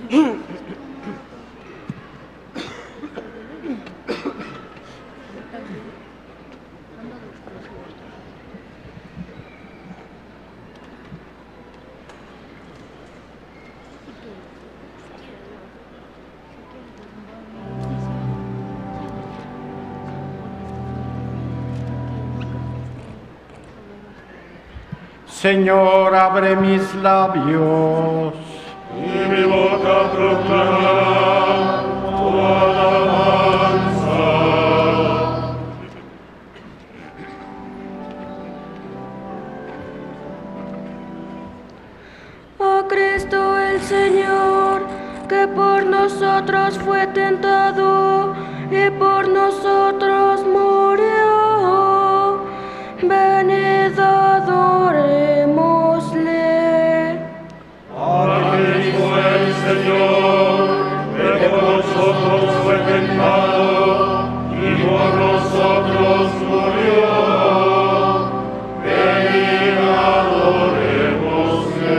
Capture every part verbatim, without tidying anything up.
Señor, abre mis labios, y mi boca proclamará tu alabanza. Oh Cristo el Señor, que por nosotros fue tentado y por nosotros murió, venid adorémosle. Aquel Hijo el Señor, que por nosotros fue tentado y por nosotros murió, venid adorémosle.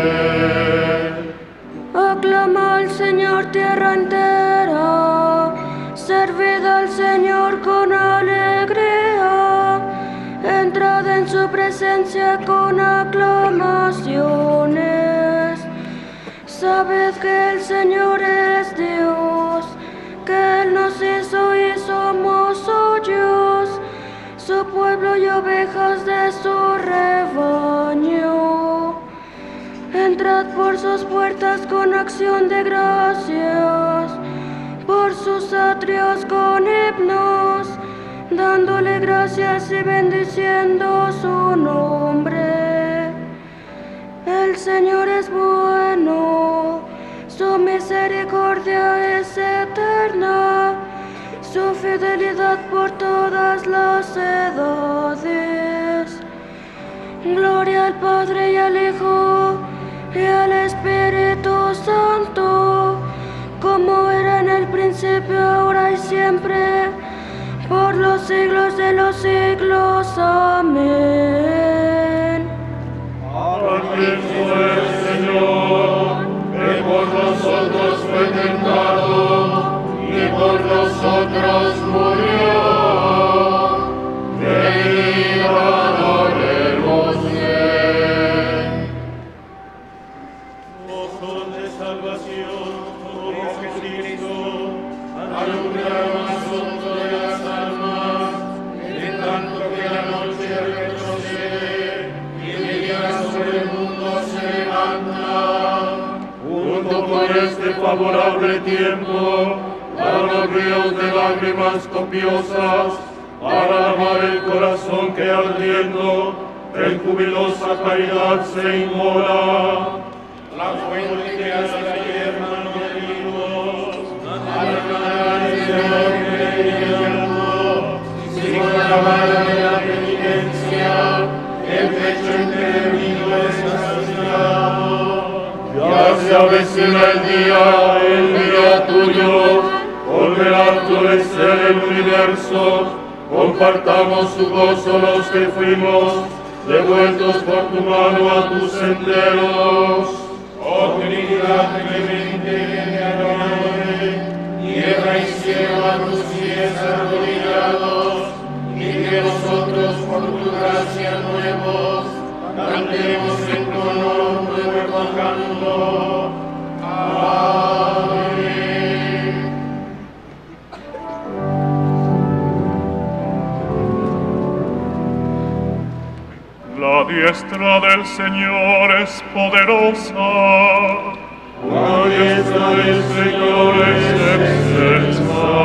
Aclama al Señor tierra entera, servid al Señor con alegría, entrad en su presencia con aclamaciones. Sabed que el Señor es Dios, que Él nos hizo y somos suyos, su pueblo y ovejas de su rebaño. Entrad por sus puertas con acción de gracias, por sus atrios con himnos, dándole gracias y bendiciendo su nombre. El Señor es bueno, su misericordia es eterna, su fidelidad por todas las edades. Gloria al Padre y al Hijo y al Espíritu Santo, como era en el principio, ahora y siempre, por los siglos de los siglos. Amén. Aquel fue el Señor, que por nosotros fue tentado y por nosotros murió. Venid adorémosle. Ojos de salvación, oh Jesucristo, alumbra el asunto de las almas, en tanto que la noche retrocede y el día sobre el mundo se levanta. Junto con este favorable tiempo, danos ríos de lágrimas copiosas, para lavar el corazón que ardiendo en jubilosa caridad se inmola. La fuente que hace la hierba no de vivos, al canal de hombre y sin la mano de la penitencia, el pecho enterrado es saciado. Ya se avecina el día, el día tuyo, volverá a florecer el universo. Compartamos su gozo los que fuimos devueltos por tu mano a tus senderos. Oh Trinidad clemente que te adoramos, tierra y cielo a tus pies arrodillados, y que nosotros por tu gracia nuevos cantemos en tu honor nuevo canto. Amén. La diestra del Señor es poderosa. La diestra del Señor es excelsa.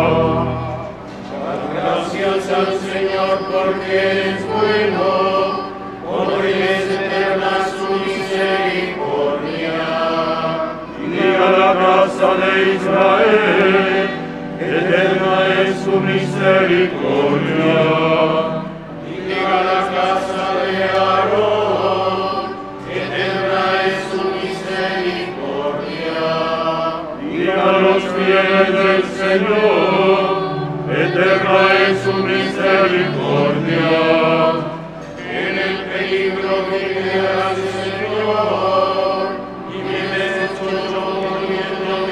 Gracias al Señor porque es bueno, porque es eterna su misericordia. Y a la casa de Israel, eterna es su misericordia. A la casa de Aarón, eterna es su misericordia. Y a los fieles del Señor, eterna es su misericordia. En el peligro que me hace Señor, y me desecho yo corriendo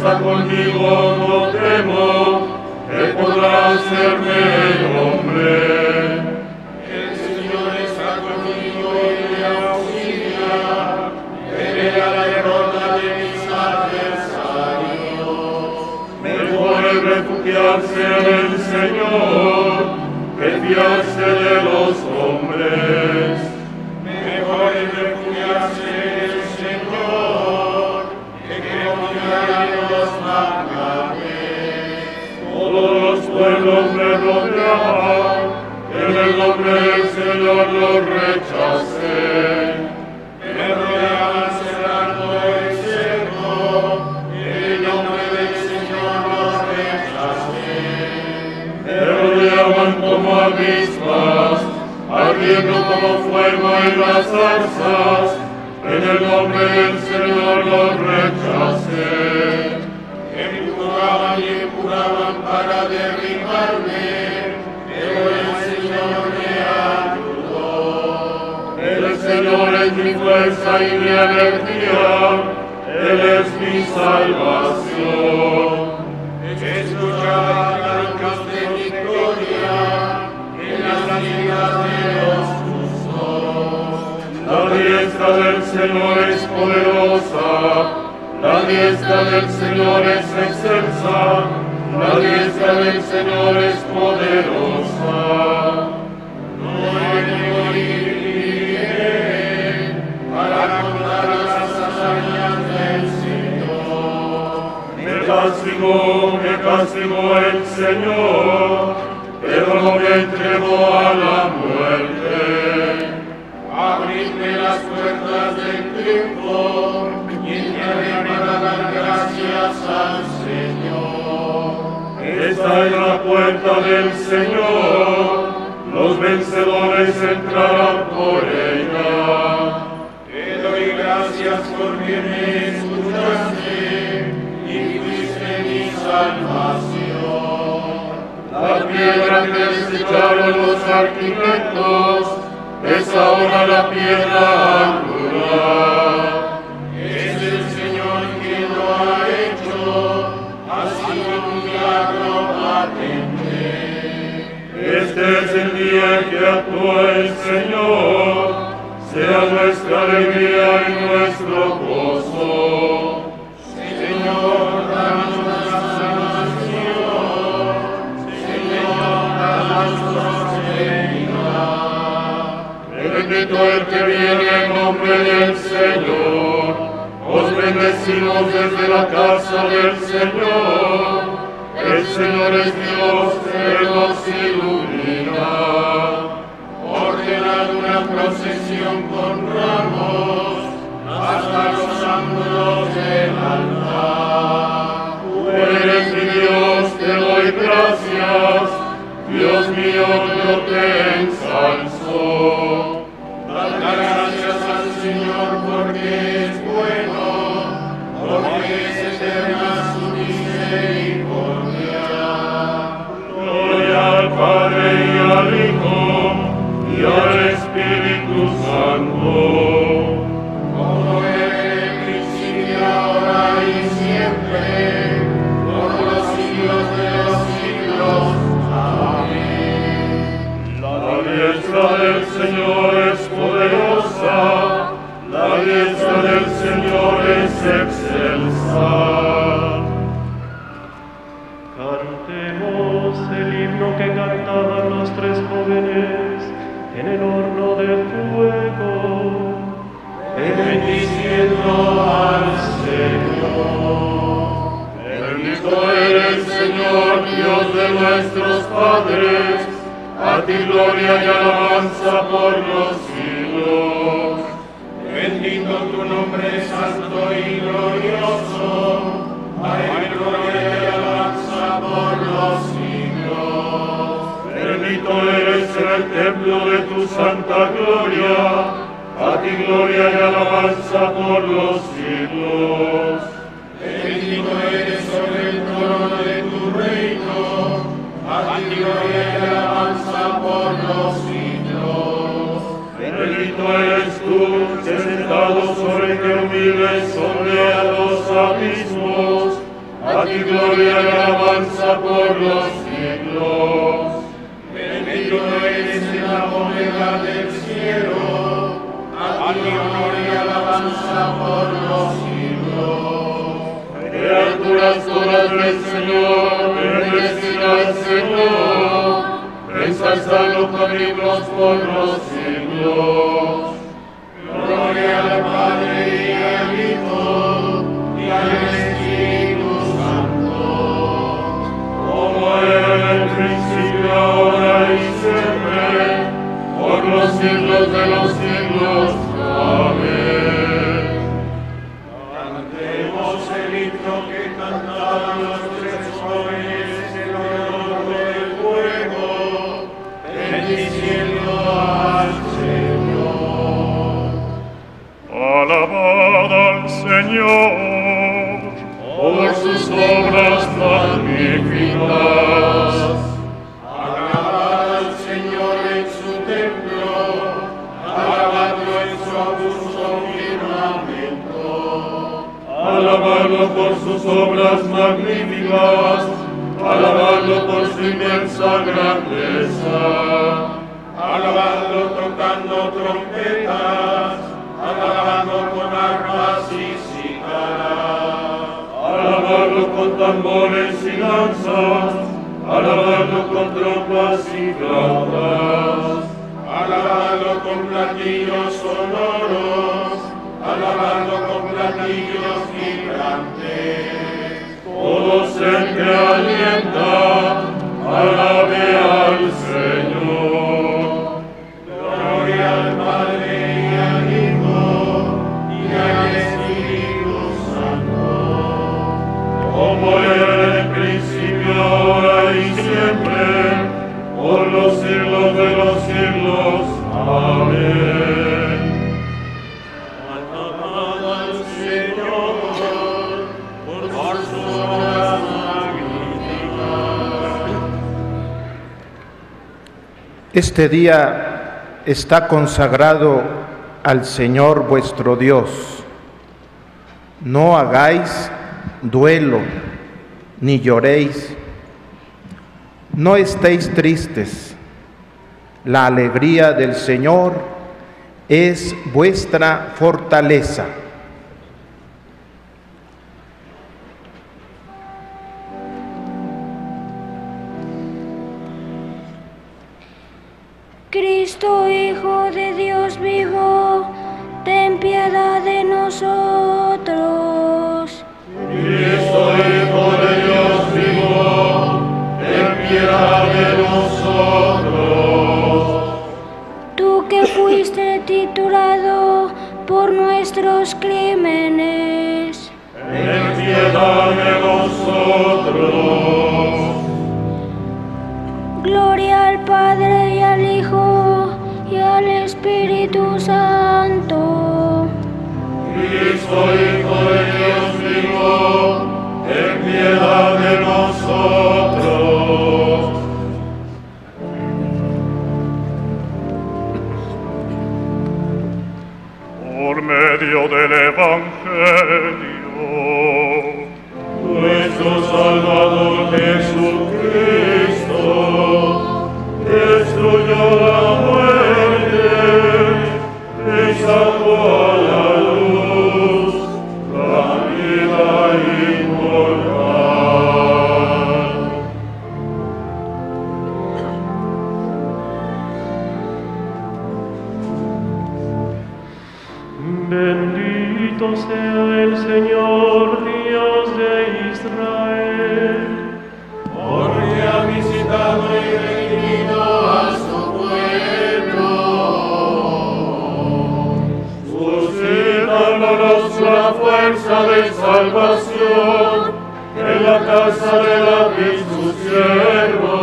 está conmigo, no temo, Él podrá hacerme hombre. El Señor está conmigo y me auxilia, veré la derrota de mis adversarios. Mejor es refugiarse en el Señor que fiarse de los hombres. Mejor es refugiarse en el Señor que confiar en los magnates. Todos los pueblos me rodeaban, en el nombre del Señor los rechacé. Me rodeaban cerrando el cerco, en el nombre del Señor los rechacé. Me rodeaban como avispas, ardiendo como fuego en las zarzas, en el nombre del Señor los rechacé. Empujaban y empujaban para derribarme, pero el Señor me ayudó. El Señor es mi fuerza y mi energía, Él es mi salvación. Escuchad cantos de victoria en las vidas de los justos. La diestra del Señor es poderosa, la diestra del Señor es excelsa, la diestra del Señor es poderosa. No hay que morir para contar las hazañas del Señor. Me castigó, me castigó el Señor, pero no me entregó a la muerte. Abridme las puertas del triunfo y entraré para dar gracias al Señor. Esta es la puerta del Señor, los vencedores entrarán por ella. Te doy gracias porque me escuchaste y fuiste mi salvación. La piedra que desecharon los arquitectos es ahora la piedra angular. Es el Señor quien lo ha hecho, ha sido un milagro patente. Este es el día en que actuó el Señor, sea nuestra alegría y nuestro gozo. Señor, danos la salvación, Señor, danos prosperidad. Bendito el que viene en nombre del Señor, os bendecimos desde la casa del Señor. El Señor es Dios, Él nos ilumina. Ordenad una procesión con ramos hasta los ángulos del altar. Tú eres mi Dios, te doy gracias, Dios mío, yo te ensalzo. Dad gracias al Señor porque es bueno, porque es eterna su misericordia. Gloria al Padre y al Hijo y al Espíritu Santo, como era en el principio, ahora y siempre, por los siglos de los siglos. Amén. La diestra del Señor es poderosa, la diestra del Señor es excelsa. Cantemos el himno que cantaban los tres jóvenes en el horno de fuego, bendiciendo al Señor. Bendito eres, Señor, Dios de nuestros padres, a ti gloria y alabanza por los siglos. Bendito tu nombre santo y glorioso, a ti gloria y alabanza por los siglos. Bendito eres en el templo de tu santa gloria, a ti gloria y alabanza por los siglos. Bendito eres sobre el trono de tu reino, a ti gloria y alabanza por los siglos. Bendito eres tú, que sentado sobre querubines sondea los abismos, gloria y alabanza por los siglos. Bendito eres en la bóveda del cielo, a ti honor y alabanza por los siglos. Criaturas todas del Señor, bendecid al Señor, ensalzadlo con himnos por los siglos. Gloria al Padre y al Hijo y al Espíritu Santo, como era en el principio, ahora y siempre, por los siglos de los siglos. Amén. Cantemos el himno que cantaban los tres jóvenes en honor del fuego, bendiciendo al Señor. Alabad al Señor por sus obras magníficas. Alabad al Señor en su templo, alabadlo en su augusto firmamento. Alabadlo por sus obras magníficas, alabadlo por su inmensa grandeza. Alabadlo tocando trompetas, alabadlo con arpas y cítaras. Alabadlo con tambores y lanzas, alabadlo con trompas y flautas. Alabadlo con platillos sonoros, alabadlo con platillos vibrantes. Todos el que alienta, alabe al Señor. Gloria al Padre y al Hijo y al Espíritu Santo, como era en el principio, ahora y siempre, por los siglos de los siglos. Amén. Alabad al Señor por sus obras magníficas. Este día está consagrado al Señor vuestro Dios. No hagáis duelo, ni lloréis. No estéis tristes. La alegría del Señor es vuestra fortaleza. Cristo, Hijo de Dios vivo, ten piedad de nosotros. Cristo, Hijo de Dios vivo, ten piedad de nosotros. Tú que fuiste titulado por nuestros crímenes, Ten piedad de nosotros. gloria al Padre y al Hijo y al Espíritu Santo. Cristo, Hijo de Dios vivo, ten piedad de nosotros. por medio del Evangelio. Nuestro Salvador Jesucristo destruyó la muerte y sacó a la luz la vida inmortal. Bendito sea el Señor, Dios de Israel, Porque ha visitado y redimido a su pueblo, suscitándonos la fuerza de salvación en la casa de David su siervo,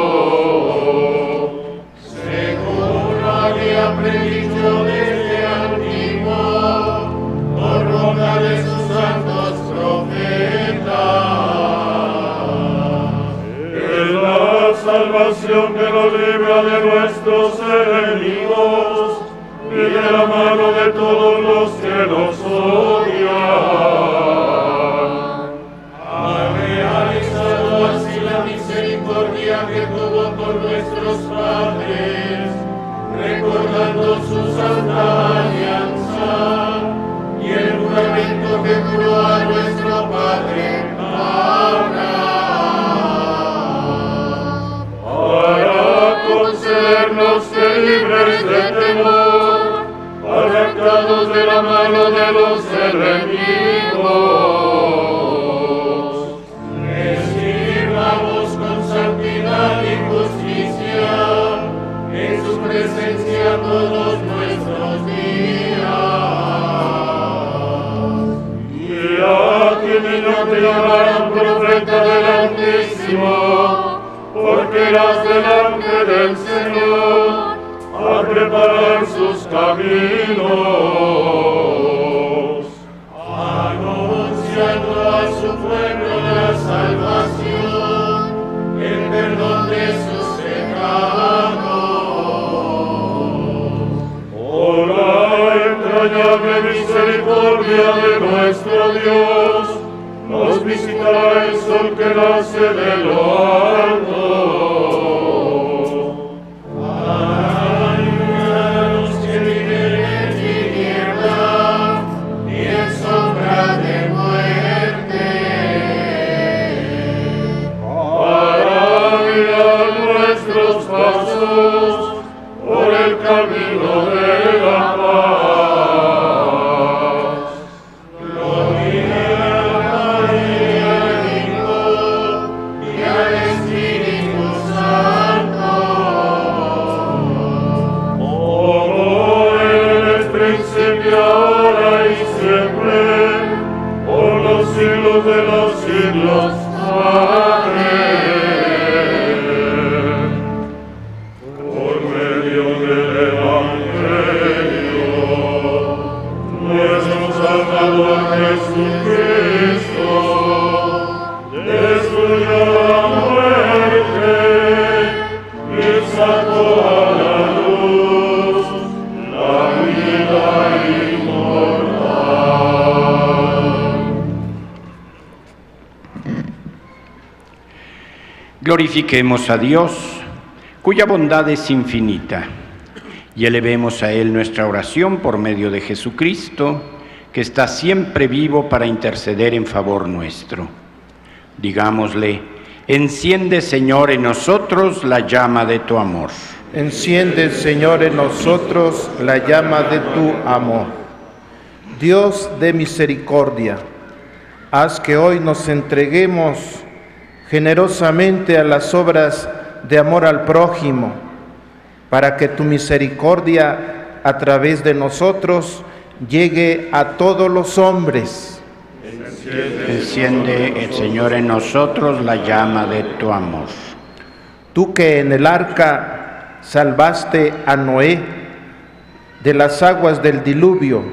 según lo había predicho desde antiguo, por boca de sus santos profetas. Es la salvación que nos libra de nuestros enemigos y de la mano de todos los que nos odian. Ave, ave. librados de la mano de los enemigos. Que sirvamos con santidad y justicia en su presencia todos nuestros días. Y a ti, niño, te llamarán profeta del Altísimo, porque irás delante del Señor a preparar sus caminos, anunciando a su pueblo la salvación, el perdón de sus pecados. Por la entrañable misericordia de nuestro Dios, nos visitará el sol que nace de lo alto. Por el camino de la paz. Gloria al Hijo y al Espíritu Santo, como en el principio, ahora y siempre, por los siglos de los siglos. Amén. Jesucristo destruyó la muerte y sacó a la luz la vida inmortal. Glorifiquemos a Dios, cuya bondad es infinita, y elevemos a Él nuestra oración por medio de Jesucristo, que está siempre vivo para interceder en favor nuestro. Digámosle: enciende, Señor, en nosotros la llama de tu amor. Enciende, Señor, en nosotros la llama de tu amor. Dios de misericordia, haz que hoy nos entreguemos generosamente a las obras de amor al prójimo, para que tu misericordia a través de nosotros llegue a todos los hombres. Enciende, el Señor, en nosotros la llama de tu amor. Tú que en el arca salvaste a Noé de las aguas del diluvio,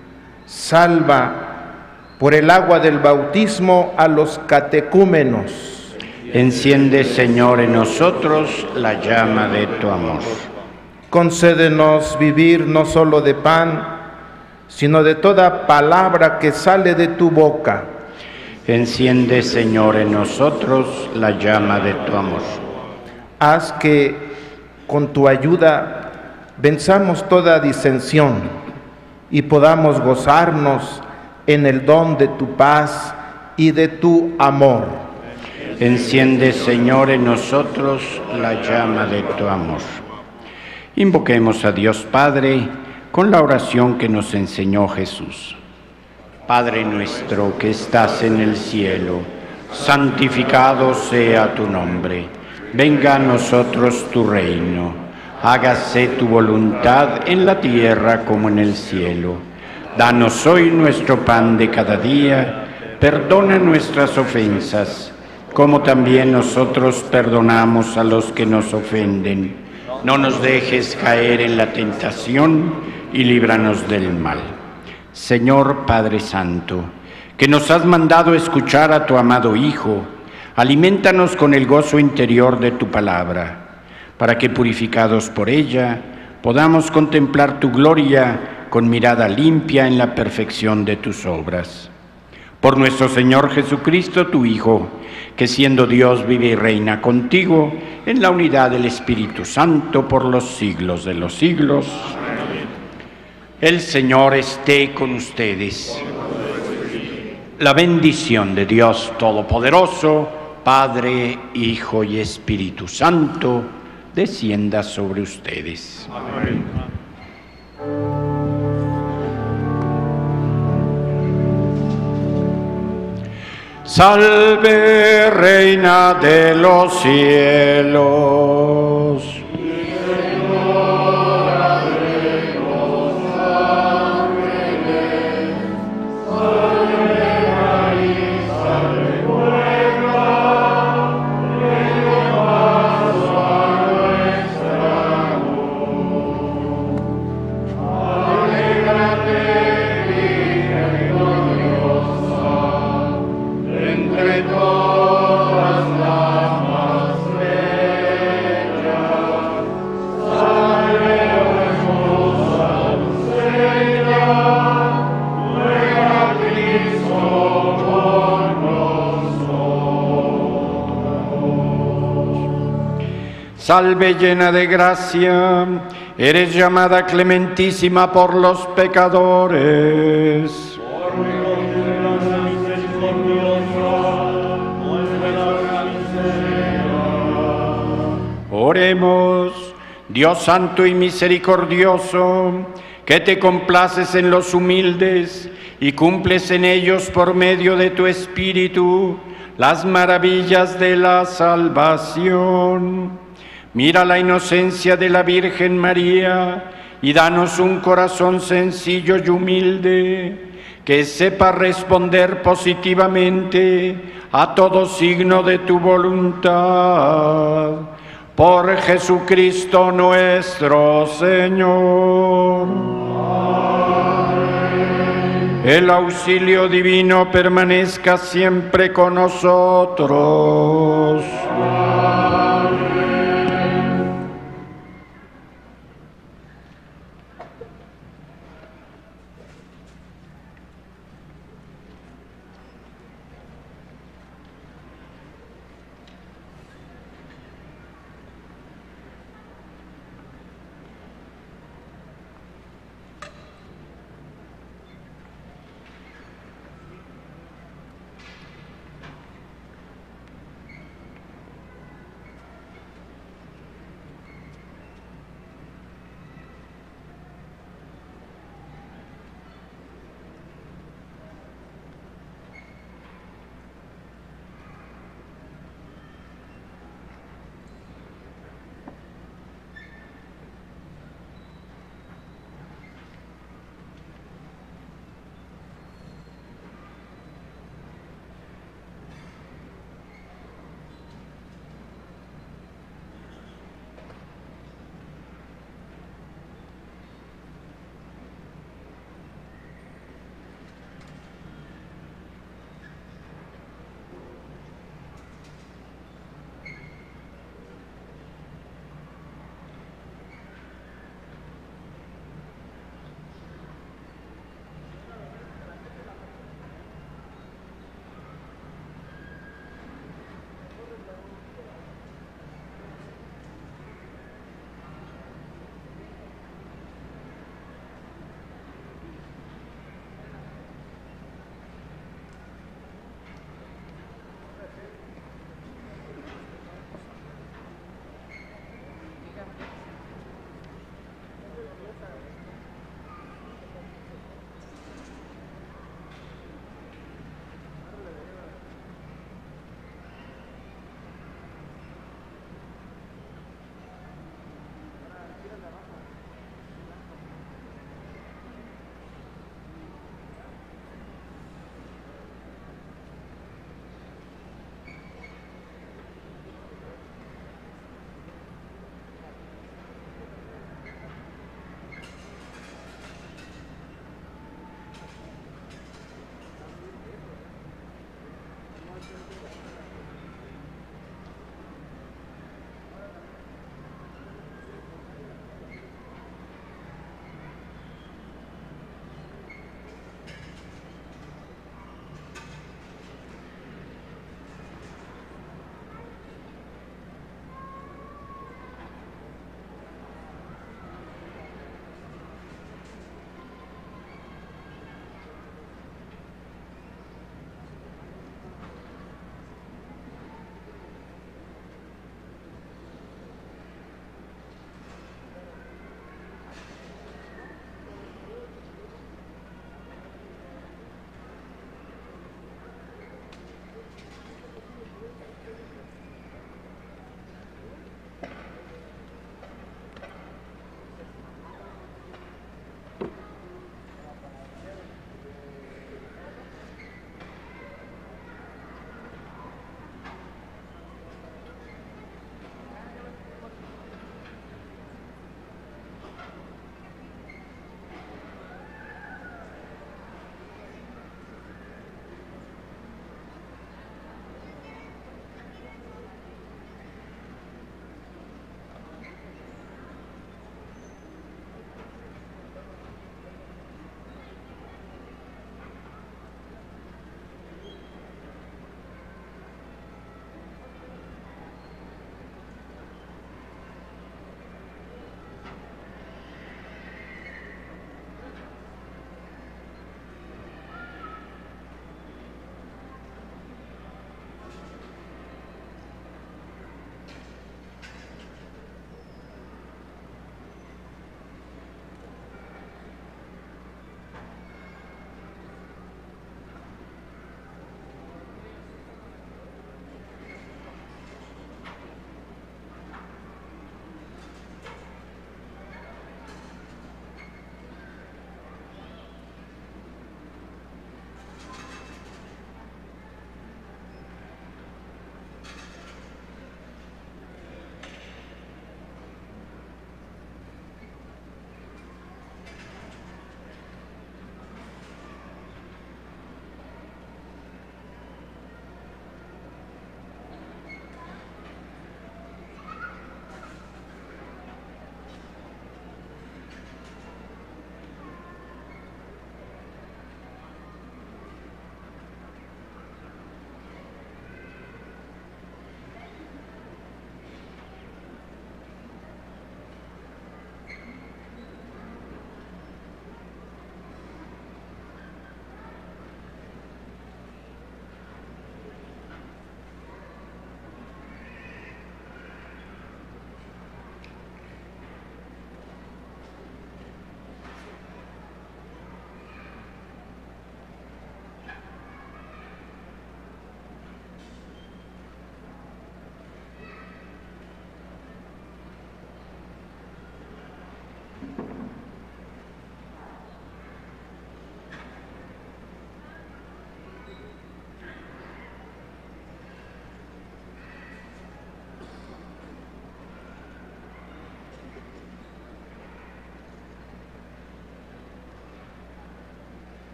salva por el agua del bautismo a los catecúmenos. Enciende, Señor, en nosotros la llama de tu amor. Concédenos vivir no solo de pan, sino de toda palabra que sale de tu boca. Enciende, Señor, en nosotros la llama de tu amor. Haz que con tu ayuda venzamos toda disensión y podamos gozarnos en el don de tu paz y de tu amor. Enciende, Señor, en nosotros la llama de tu amor. Invoquemos a Dios Padre con la oración que nos enseñó Jesús. Padre nuestro que estás en el cielo, santificado sea tu nombre. Venga a nosotros tu reino. Hágase tu voluntad en la tierra como en el cielo. Danos hoy nuestro pan de cada día. Perdona nuestras ofensas, como también nosotros perdonamos a los que nos ofenden. No nos dejes caer en la tentación y líbranos del mal. Señor Padre Santo, que nos has mandado escuchar a tu amado Hijo, aliméntanos con el gozo interior de tu palabra, para que, purificados por ella, podamos contemplar tu gloria con mirada limpia en la perfección de tus obras. Por nuestro Señor Jesucristo, tu Hijo, que siendo Dios vive y reina contigo en la unidad del Espíritu Santo por los siglos de los siglos. El Señor esté con ustedes. La bendición de Dios Todopoderoso, Padre, Hijo y Espíritu Santo, descienda sobre ustedes. Amén. Salve, Reina de los cielos. Salve llena de gracia, eres llamada clementísima por los pecadores. Oremos, Dios santo y misericordioso, que te complaces en los humildes y cumples en ellos por medio de tu Espíritu las maravillas de la salvación. Mira la inocencia de la Virgen María y danos un corazón sencillo y humilde que sepa responder positivamente a todo signo de tu voluntad. Por Jesucristo nuestro Señor. Amén. El auxilio divino permanezca siempre con nosotros. Amén.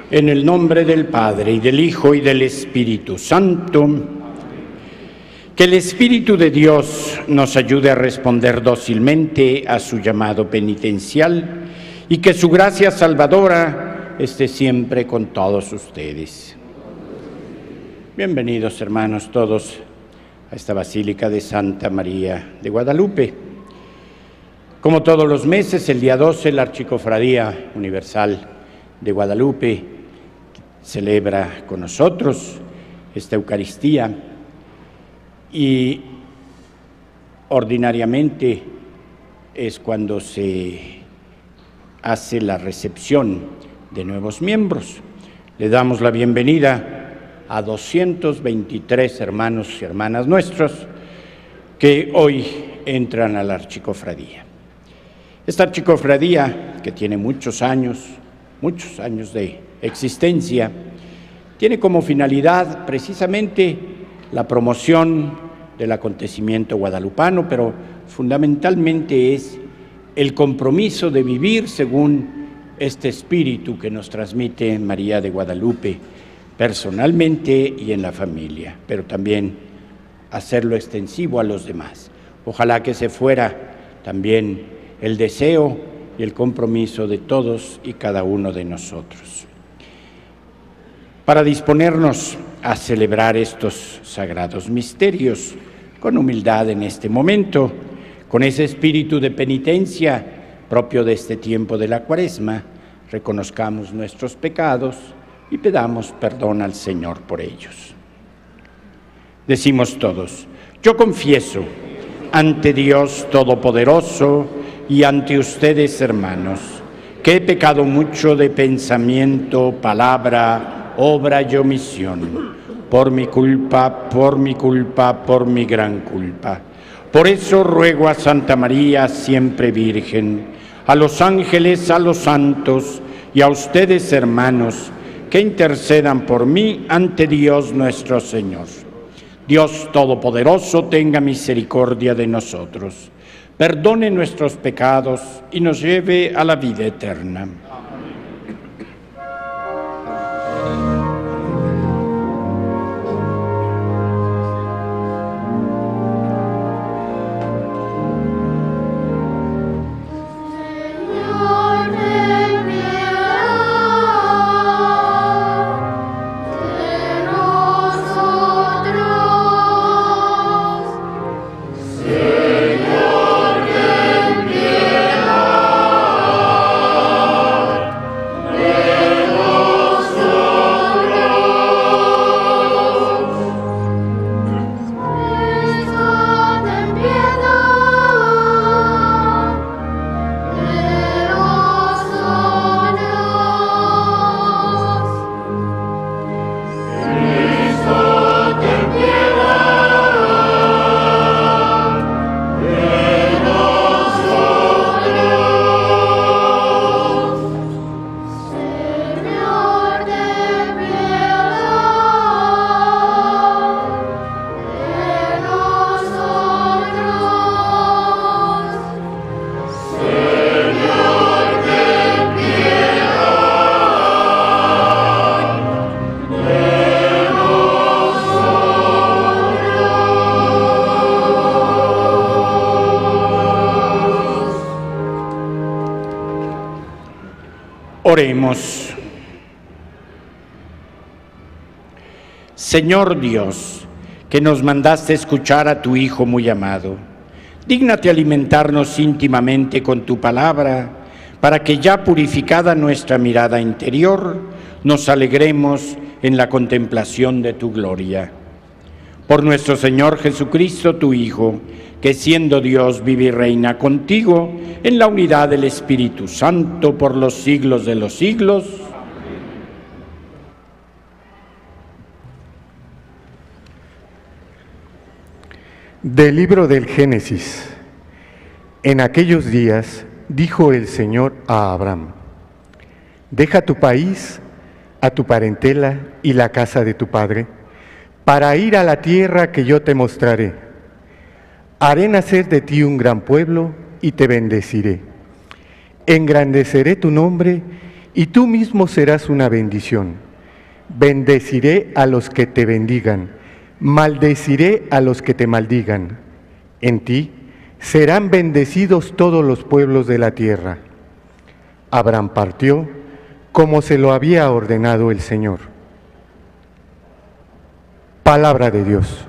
En el nombre del Padre, y del Hijo, y del Espíritu Santo. Que el Espíritu de Dios nos ayude a responder dócilmente a su llamado penitencial y que su gracia salvadora esté siempre con todos ustedes. Bienvenidos, hermanos, todos a esta Basílica de Santa María de Guadalupe. Como todos los meses, el día doce, la Archicofradía Universal de Guadalupe celebra con nosotros esta Eucaristía y ordinariamente es cuando se hace la recepción de nuevos miembros. Le damos la bienvenida a doscientos veintitrés hermanos y hermanas nuestros que hoy entran a la Archicofradía. Esta Archicofradía, que tiene muchos años, muchos años de existencia, tiene como finalidad precisamente la promoción del acontecimiento guadalupano, pero fundamentalmente es el compromiso de vivir según este espíritu que nos transmite María de Guadalupe, personalmente y en la familia, pero también hacerlo extensivo a los demás. Ojalá que se fuera también el deseo y el compromiso de todos y cada uno de nosotros. Para disponernos a celebrar estos sagrados misterios con humildad en este momento, con ese espíritu de penitencia propio de este tiempo de la Cuaresma, reconozcamos nuestros pecados y pedamos perdón al Señor por ellos. Decimos todos: yo confieso ante Dios Todopoderoso y ante ustedes, hermanos, que he pecado mucho de pensamiento, palabra, obra y omisión, por mi culpa, por mi culpa, por mi gran culpa. Por eso ruego a Santa María, siempre Virgen, a los ángeles, a los santos y a ustedes, hermanos, que intercedan por mí ante Dios nuestro Señor. Dios Todopoderoso tenga misericordia de nosotros, perdone nuestros pecados y nos lleve a la vida eterna. Oremos. Señor Dios, que nos mandaste escuchar a tu Hijo muy amado, dígnate alimentarnos íntimamente con tu palabra, para que ya purificada nuestra mirada interior, nos alegremos en la contemplación de tu gloria. Por nuestro Señor Jesucristo, tu Hijo, que siendo Dios vive y reina contigo en la unidad del Espíritu Santo por los siglos de los siglos. Del libro del Génesis. En aquellos días dijo el Señor a Abraham: deja tu país, a tu parentela y la casa de tu padre, para ir a la tierra que yo te mostraré. Haré nacer de ti un gran pueblo y te bendeciré. Engrandeceré tu nombre y tú mismo serás una bendición. Bendeciré a los que te bendigan, maldeciré a los que te maldigan. En ti serán bendecidos todos los pueblos de la tierra. Abraham partió como se lo había ordenado el Señor. Palabra de Dios.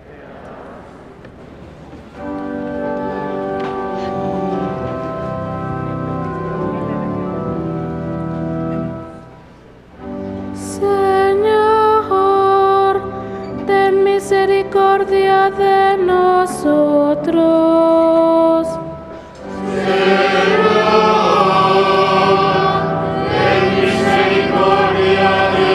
Misericordia de nosotros. Señor, ten misericordia de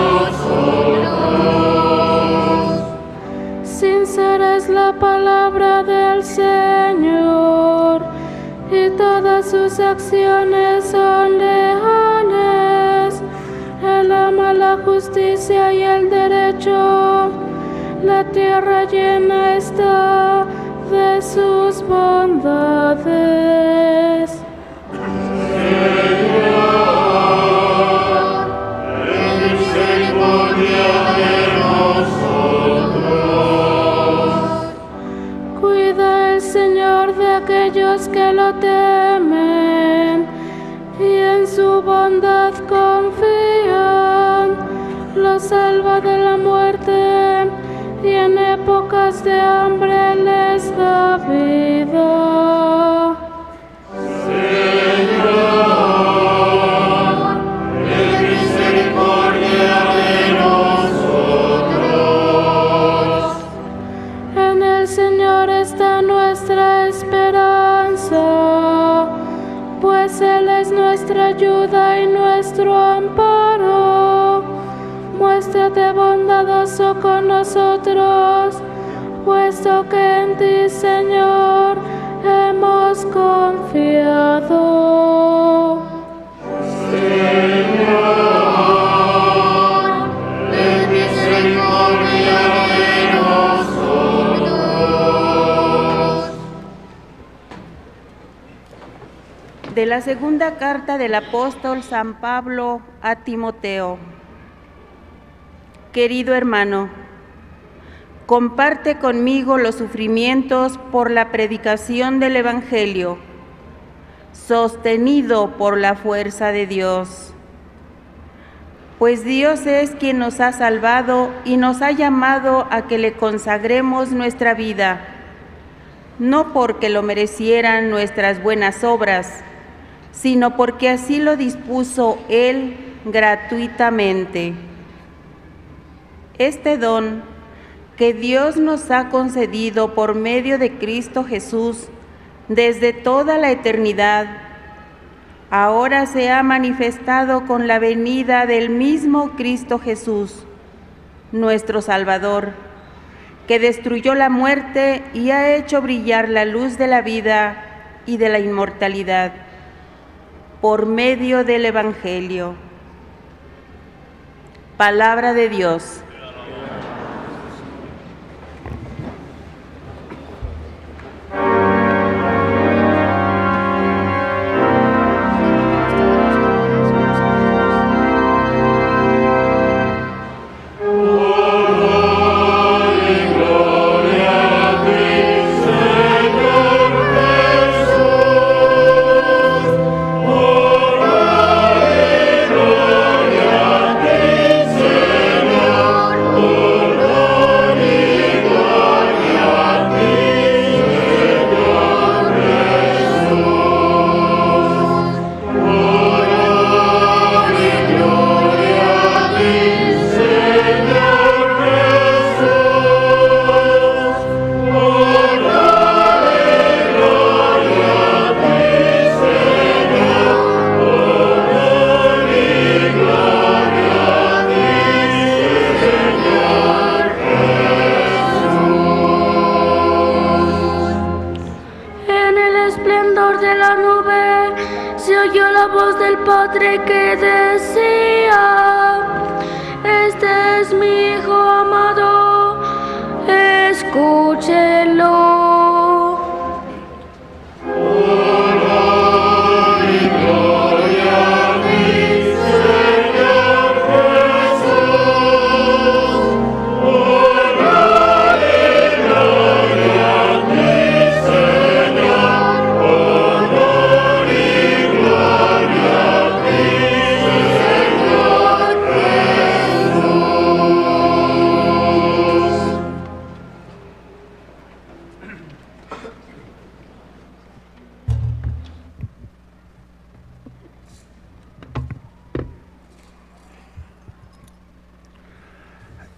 nosotros. Sincera es la palabra del Señor, y todas sus acciones son leales. Él ama la justicia y el derecho. La tierra llena está de sus bondades. Señor, ten misericordia de nosotros. Cuida el Señor de aquellos que lo temen y en su bondad confían. Los salva de la muerte y en épocas de hambre les da vida. Señor, ten misericordia de nosotros. En el Señor está nuestra esperanza, pues Él es nuestra ayuda y nuestro amparo. Muéstrate bondadoso con nosotros, puesto que en ti, Señor, hemos confiado. Señor, ten misericordia de nosotros. De la segunda carta del apóstol San Pablo a Timoteo. Querido hermano, comparte conmigo los sufrimientos por la predicación del Evangelio, sostenido por la fuerza de Dios. Pues Dios es quien nos ha salvado y nos ha llamado a que le consagremos nuestra vida, no porque lo merecieran nuestras buenas obras, sino porque así lo dispuso Él gratuitamente. Este don que Dios nos ha concedido por medio de Cristo Jesús desde toda la eternidad, ahora se ha manifestado con la venida del mismo Cristo Jesús, nuestro Salvador, que destruyó la muerte y ha hecho brillar la luz de la vida y de la inmortalidad por medio del Evangelio. Palabra de Dios. Padre que decía: este es mi Hijo amado, escúchenlo. Honor y gloria a ti,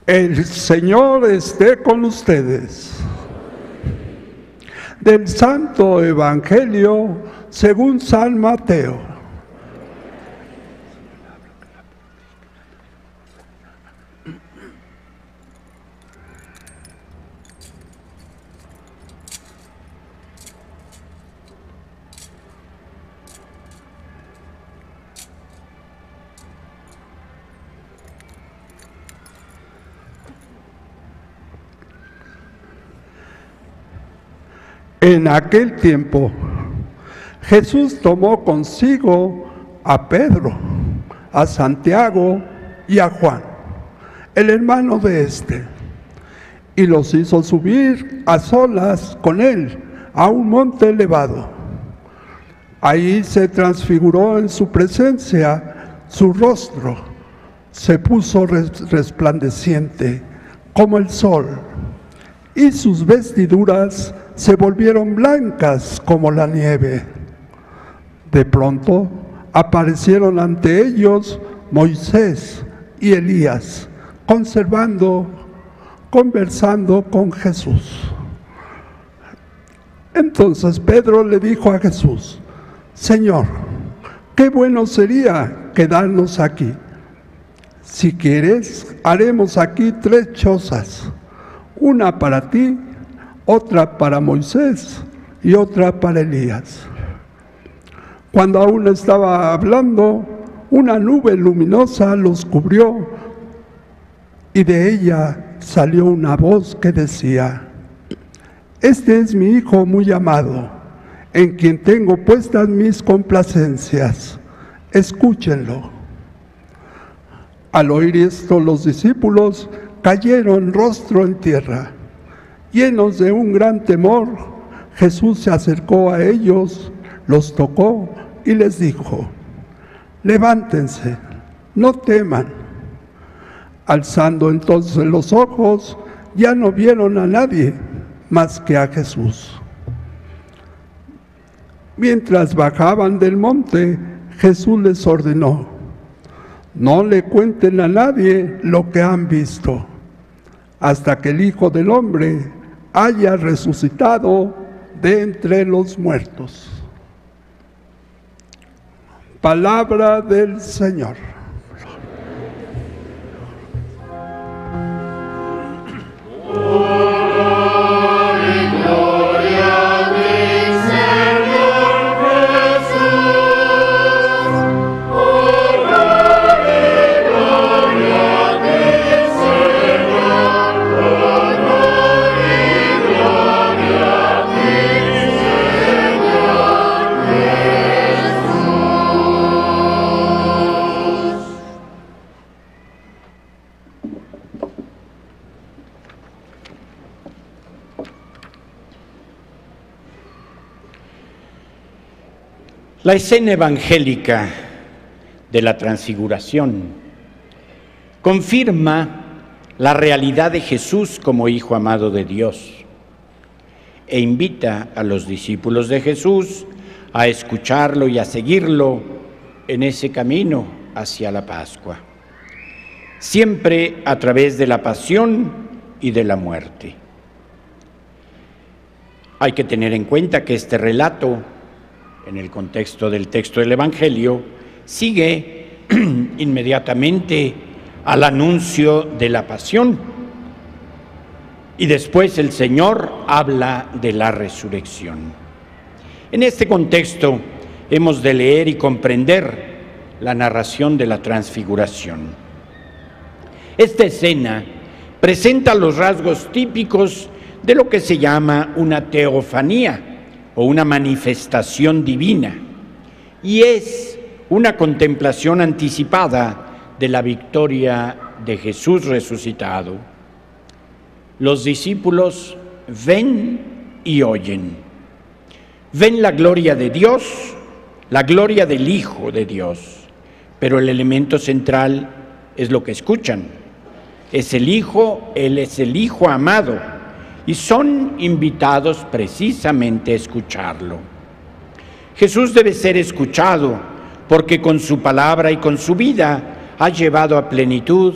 El Señor esté con ustedes. Del Santo Evangelio según San Mateo. En aquel tiempo, Jesús tomó consigo a Pedro, a Santiago y a Juan, el hermano de éste, y los hizo subir a solas con él a un monte elevado. Ahí se transfiguró en su presencia su rostro, se puso resplandeciente como el sol, y sus vestiduras se volvieron blancas como la nieve. De pronto aparecieron ante ellos Moisés y Elías, conservando, conversando con Jesús. Entonces Pedro le dijo a Jesús: Señor, qué bueno sería quedarnos aquí. Si quieres, haremos aquí tres chozas, una para ti, otra para Moisés y otra para Elías. Cuando aún estaba hablando, una nube luminosa los cubrió y de ella salió una voz que decía: Este es mi Hijo muy amado, en quien tengo puestas mis complacencias. Escúchenlo. Al oír esto, los discípulos cayeron rostro en tierra. Llenos de un gran temor, Jesús se acercó a ellos, los tocó y les dijo: Levántense, no teman. Alzando entonces los ojos, ya no vieron a nadie más que a Jesús. Mientras bajaban del monte, Jesús les ordenó: No le cuenten a nadie lo que han visto, hasta que el Hijo del Hombre haya resucitado de entre los muertos. Palabra del Señor. La escena evangélica de la transfiguración confirma la realidad de Jesús como Hijo amado de Dios e invita a los discípulos de Jesús a escucharlo y a seguirlo en ese camino hacia la Pascua, siempre a través de la pasión y de la muerte. Hay que tener en cuenta que este relato, en el contexto del texto del Evangelio, sigue inmediatamente al anuncio de la pasión y después el Señor habla de la resurrección. En este contexto hemos de leer y comprender la narración de la transfiguración. Esta escena presenta los rasgos típicos de lo que se llama una teofanía o una manifestación divina, y es una contemplación anticipada de la victoria de Jesús resucitado. Los discípulos ven y oyen. Ven la gloria de Dios, la gloria del Hijo de Dios, pero el elemento central es lo que escuchan. Es el Hijo, Él es el Hijo amado, y son invitados precisamente a escucharlo. Jesús debe ser escuchado porque con su palabra y con su vida ha llevado a plenitud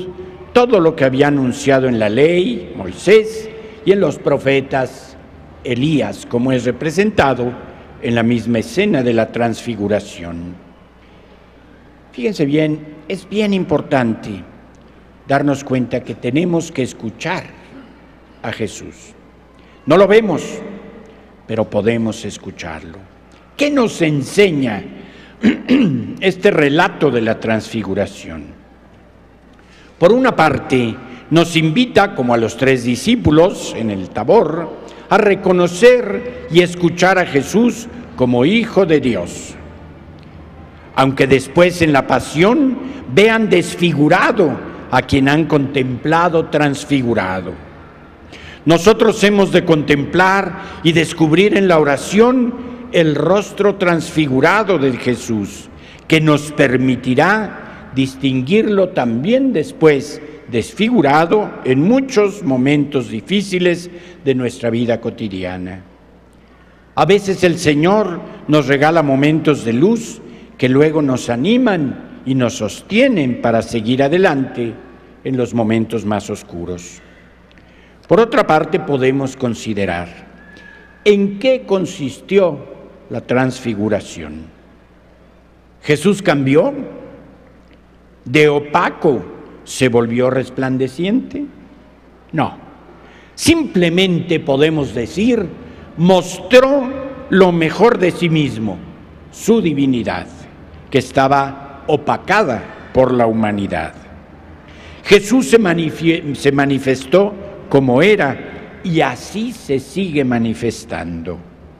todo lo que había anunciado en la ley, Moisés, y en los profetas, Elías, como es representado en la misma escena de la transfiguración. Fíjense bien, es bien importante darnos cuenta que tenemos que escuchar a Jesús. No lo vemos, pero podemos escucharlo. ¿Qué nos enseña este relato de la transfiguración? Por una parte, nos invita, como a los tres discípulos en el Tabor, a reconocer y escuchar a Jesús como Hijo de Dios. Aunque después en la pasión vean desfigurado a quien han contemplado transfigurado. Nosotros hemos de contemplar y descubrir en la oración el rostro transfigurado de Jesús, que nos permitirá distinguirlo también después desfigurado en muchos momentos difíciles de nuestra vida cotidiana. A veces el Señor nos regala momentos de luz que luego nos animan y nos sostienen para seguir adelante en los momentos más oscuros. Por otra parte, podemos considerar en qué consistió la transfiguración. ¿Jesús cambió? ¿De opaco se volvió resplandeciente? No. Simplemente podemos decir, mostró lo mejor de sí mismo, su divinidad, que estaba opacada por la humanidad. Jesús se, manifie- se manifestó como era y así se sigue manifestando.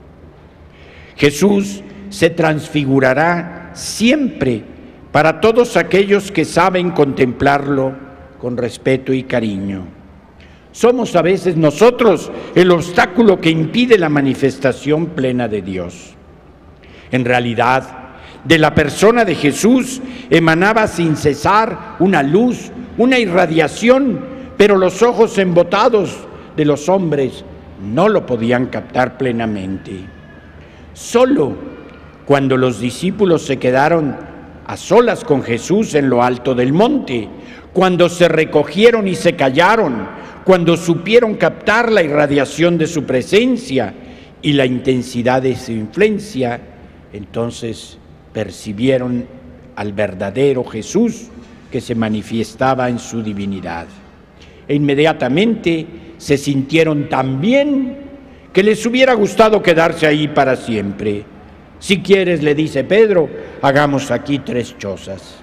Jesús se transfigurará siempre para todos aquellos que saben contemplarlo con respeto y cariño. Somos a veces nosotros el obstáculo que impide la manifestación plena de Dios. En realidad, de la persona de Jesús emanaba sin cesar una luz, una irradiación, pero los ojos embotados de los hombres no lo podían captar plenamente. Solo cuando los discípulos se quedaron a solas con Jesús en lo alto del monte, cuando se recogieron y se callaron, cuando supieron captar la irradiación de su presencia y la intensidad de su influencia, entonces percibieron al verdadero Jesús que se manifestaba en su divinidad. E inmediatamente se sintieron tan bien que les hubiera gustado quedarse ahí para siempre. Si quieres, le dice Pedro, hagamos aquí tres chozas.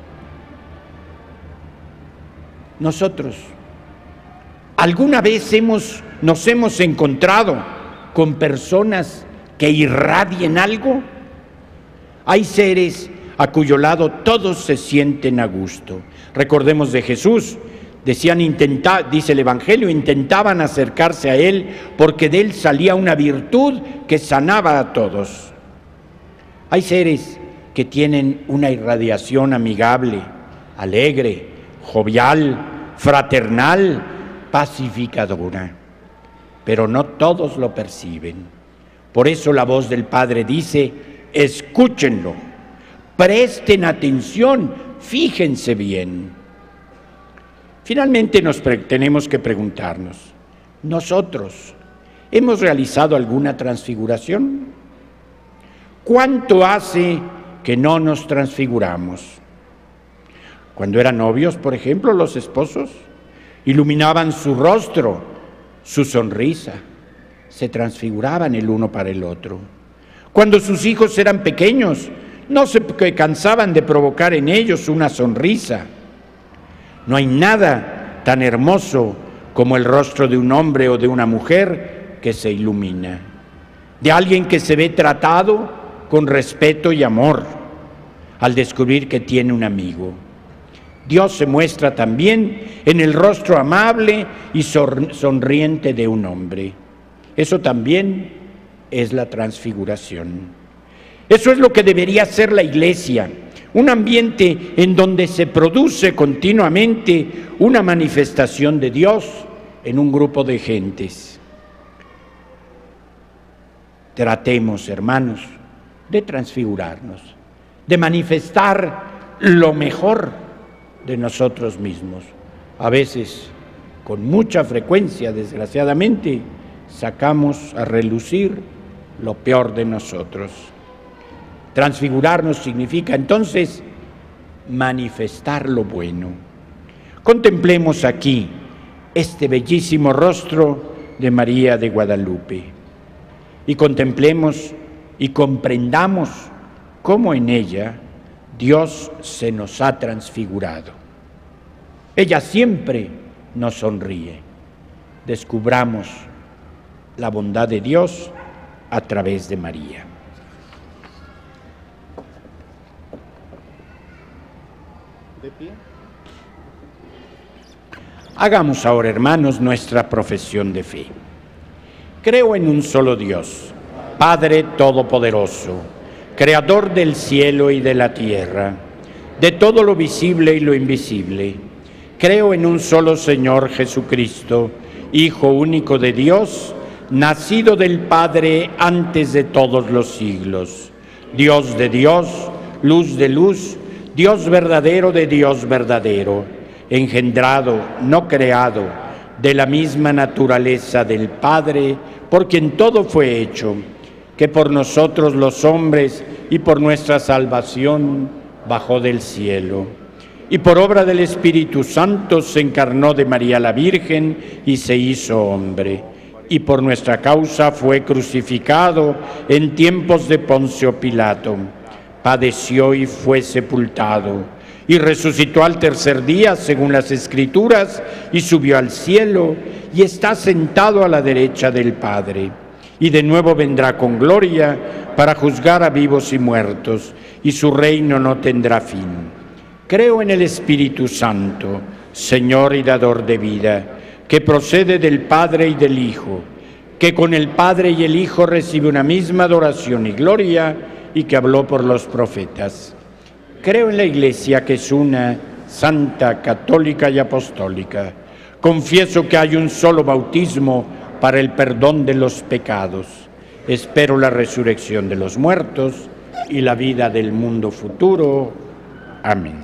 Nosotros, ¿alguna vez hemos, nos hemos encontrado con personas que irradien algo? Hay seres a cuyo lado todos se sienten a gusto. Recordemos de Jesús, decían intentar, dice el Evangelio, intentaban acercarse a Él porque de Él salía una virtud que sanaba a todos. Hay seres que tienen una irradiación amigable, alegre, jovial, fraternal, pacificadora, pero no todos lo perciben. Por eso la voz del Padre dice, escúchenlo, presten atención, fíjense bien. Finalmente nos tenemos que preguntarnos, ¿nosotros hemos realizado alguna transfiguración? ¿Cuánto hace que no nos transfiguramos? Cuando eran novios, por ejemplo, los esposos iluminaban su rostro, su sonrisa, se transfiguraban el uno para el otro. Cuando sus hijos eran pequeños, no se cansaban de provocar en ellos una sonrisa. No hay nada tan hermoso como el rostro de un hombre o de una mujer que se ilumina, de alguien que se ve tratado con respeto y amor al descubrir que tiene un amigo. Dios se muestra también en el rostro amable y sonriente de un hombre. Eso también es la transfiguración. Eso es lo que debería ser la Iglesia, un ambiente en donde se produce continuamente una manifestación de Dios en un grupo de gentes. Tratemos, hermanos, de transfigurarnos, de manifestar lo mejor de nosotros mismos, A veces, con mucha frecuencia, desgraciadamente, sacamos a relucir lo peor de nosotros. Transfigurarnos significa entonces manifestar lo bueno. Contemplemos aquí este bellísimo rostro de María de Guadalupe y contemplemos y comprendamos cómo en ella Dios se nos ha transfigurado. Ella siempre nos sonríe. Descubramos la bondad de Dios a través de María. ¿De pie? Hagamos ahora, hermanos, nuestra profesión de fe. Creo en un solo Dios, Padre Todopoderoso, Creador del cielo y de la tierra, de todo lo visible y lo invisible. Creo en un solo Señor Jesucristo, Hijo único de Dios, nacido del Padre antes de todos los siglos, Dios de Dios, luz de luz, Dios verdadero de Dios verdadero, engendrado, no creado, de la misma naturaleza del Padre, por quien todo fue hecho, que por nosotros los hombres y por nuestra salvación bajó del cielo, y por obra del Espíritu Santo se encarnó de María la Virgen y se hizo hombre, y por nuestra causa fue crucificado en tiempos de Poncio Pilato, padeció y fue sepultado, y resucitó al tercer día según las Escrituras, y subió al cielo, y está sentado a la derecha del Padre, y de nuevo vendrá con gloria para juzgar a vivos y muertos, y su reino no tendrá fin. Creo en el Espíritu Santo, Señor y dador de vida, que procede del Padre y del Hijo, que con el Padre y el Hijo recibe una misma adoración y gloria, y que habló por los profetas. Creo en la Iglesia, que es una, santa, católica y apostólica. Confieso que hay un solo bautismo para el perdón de los pecados. Espero la resurrección de los muertos y la vida del mundo futuro. Amén.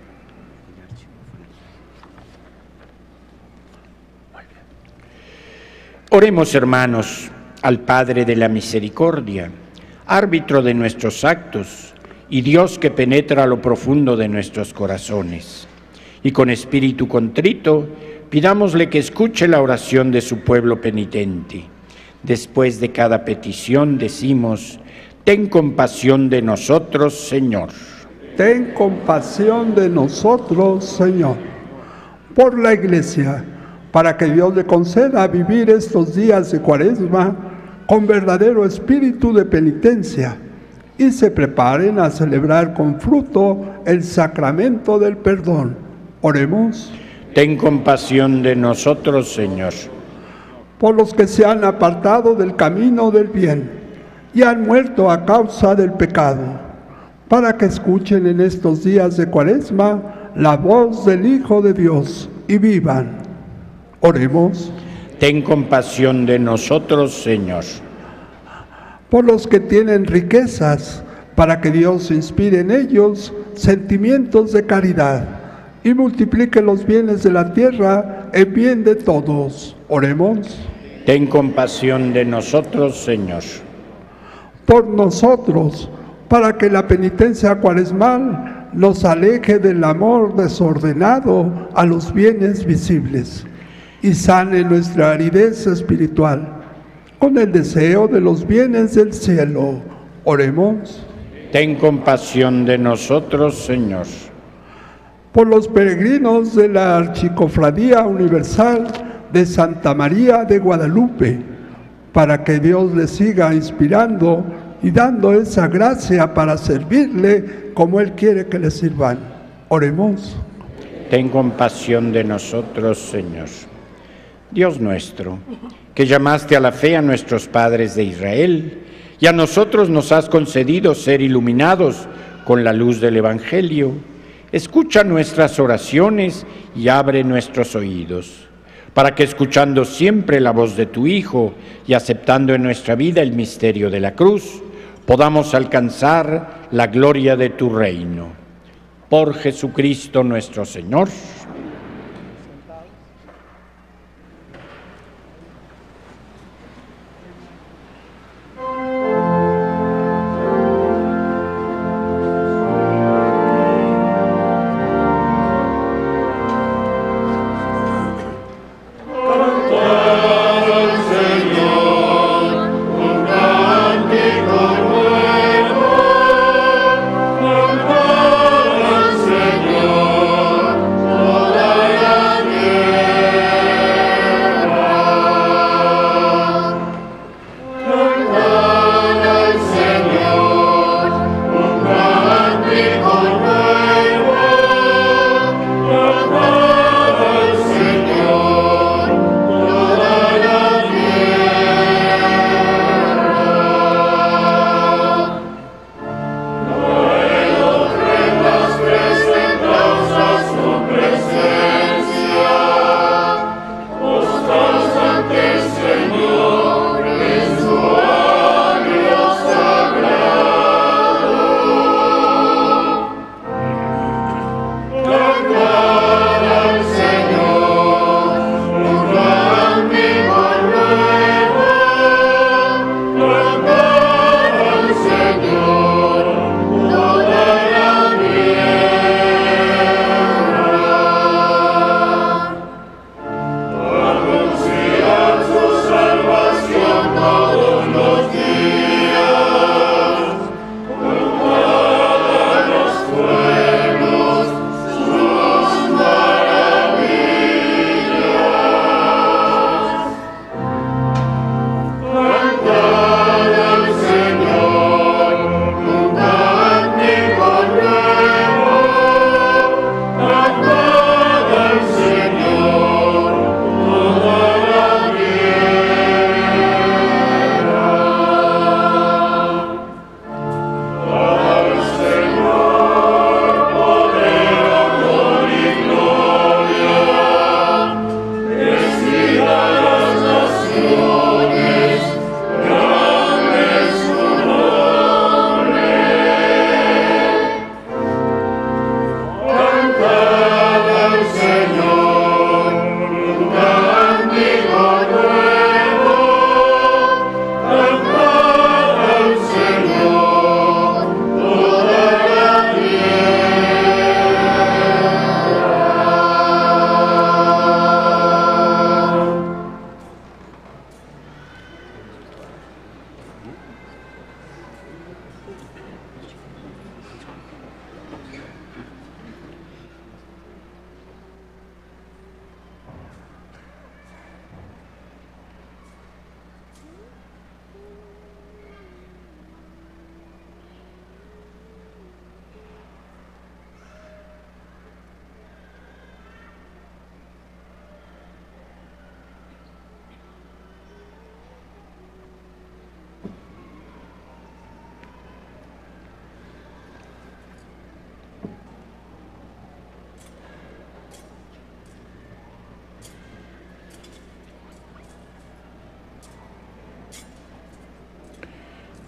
Oremos, hermanos, al Padre de la Misericordia, árbitro de nuestros actos y Dios que penetra lo profundo de nuestros corazones. Y con espíritu contrito, pidámosle que escuche la oración de su pueblo penitente. Después de cada petición decimos: ten compasión de nosotros, Señor. Ten compasión de nosotros, Señor. Por la Iglesia, para que Dios le conceda vivir estos días de Cuaresma con verdadero espíritu de penitencia y se preparen a celebrar con fruto el sacramento del perdón. Oremos. Ten compasión de nosotros, Señor. Por los que se han apartado del camino del bien y han muerto a causa del pecado, para que escuchen en estos días de Cuaresma la voz del Hijo de Dios y vivan. Oremos. Ten compasión de nosotros, Señor. Por los que tienen riquezas, para que Dios inspire en ellos sentimientos de caridad y multiplique los bienes de la tierra en bien de todos. Oremos. Ten compasión de nosotros, Señor. Por nosotros, para que la penitencia cuaresmal nos aleje del amor desordenado a los bienes visibles y sane nuestra aridez espiritual con el deseo de los bienes del cielo. Oremos. Ten compasión de nosotros, Señor. Por los peregrinos de la Archicofradía Universal de Santa María de Guadalupe, para que Dios les siga inspirando y dando esa gracia para servirle como Él quiere que le sirvan. Oremos. Ten compasión de nosotros, Señor. Dios nuestro, que llamaste a la fe a nuestros padres de Israel, y a nosotros nos has concedido ser iluminados con la luz del Evangelio, escucha nuestras oraciones y abre nuestros oídos, para que escuchando siempre la voz de tu Hijo y aceptando en nuestra vida el misterio de la cruz, podamos alcanzar la gloria de tu reino. Por Jesucristo nuestro Señor.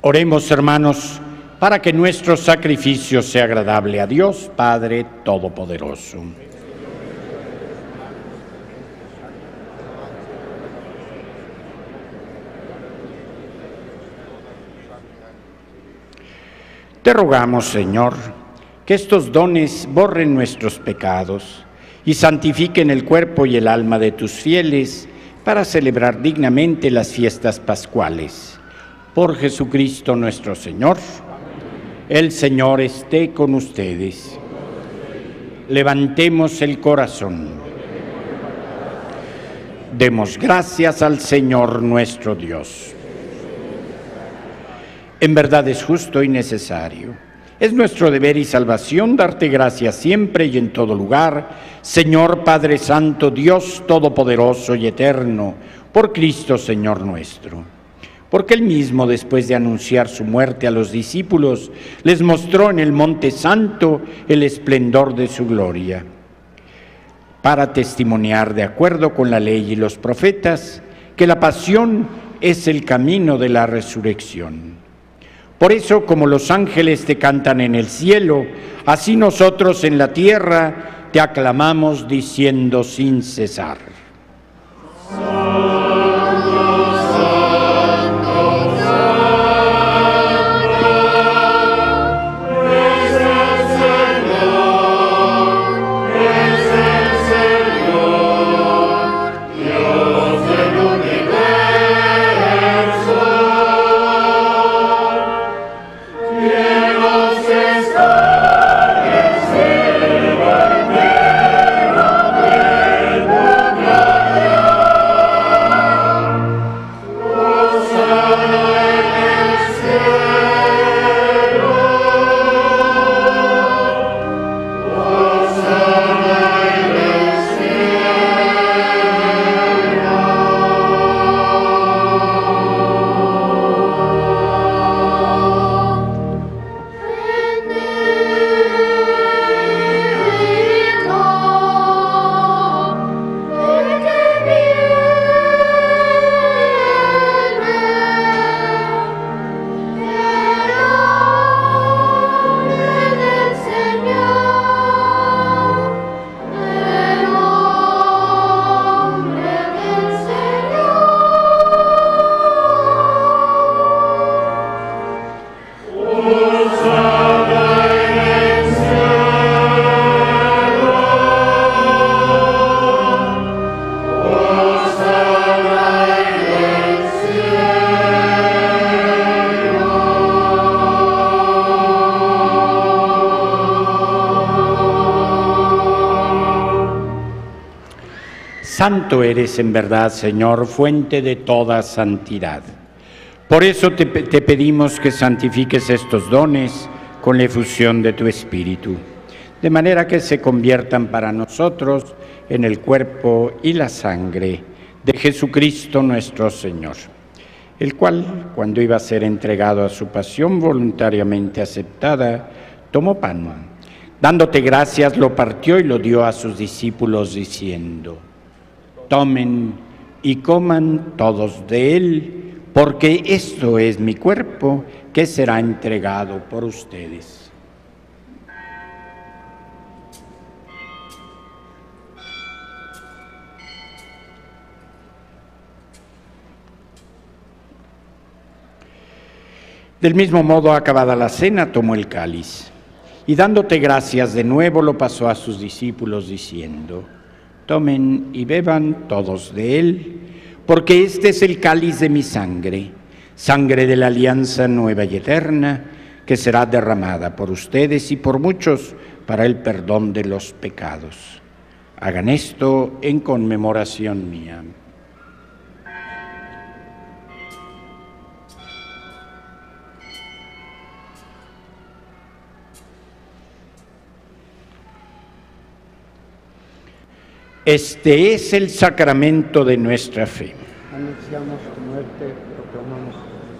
Oremos, hermanos, para que nuestro sacrificio sea agradable a Dios, Padre Todopoderoso. Te rogamos, Señor, que estos dones borren nuestros pecados y santifiquen el cuerpo y el alma de tus fieles para celebrar dignamente las fiestas pascuales. Por Jesucristo nuestro Señor. El Señor esté con ustedes. Levantemos el corazón. Demos gracias al Señor nuestro Dios. En verdad es justo y necesario. Es nuestro deber y salvación darte gracias siempre y en todo lugar, Señor Padre Santo, Dios Todopoderoso y Eterno, por Cristo Señor nuestro. Porque Él mismo, después de anunciar su muerte a los discípulos, les mostró en el Monte Santo el esplendor de su gloria, para testimoniar, de acuerdo con la ley y los profetas, que la pasión es el camino de la resurrección. Por eso, como los ángeles te cantan en el cielo, así nosotros en la tierra te aclamamos diciendo sin cesar. Santo eres en verdad, Señor, fuente de toda santidad. Por eso te, te pedimos que santifiques estos dones con la efusión de tu Espíritu, de manera que se conviertan para nosotros en el cuerpo y la sangre de Jesucristo nuestro Señor, el cual, cuando iba a ser entregado a su pasión voluntariamente aceptada, tomó pan. Dándote gracias, lo partió y lo dio a sus discípulos, diciendo: tomen y coman todos de él, porque esto es mi cuerpo que será entregado por ustedes. Del mismo modo, acabada la cena, tomó el cáliz y dándote gracias de nuevo lo pasó a sus discípulos, diciendo: tomen y beban todos de él, porque este es el cáliz de mi sangre, sangre de la alianza nueva y eterna, que será derramada por ustedes y por muchos para el perdón de los pecados. Hagan esto en conmemoración mía. Este es el sacramento de nuestra fe. Anunciamos tu muerte, proclamamos.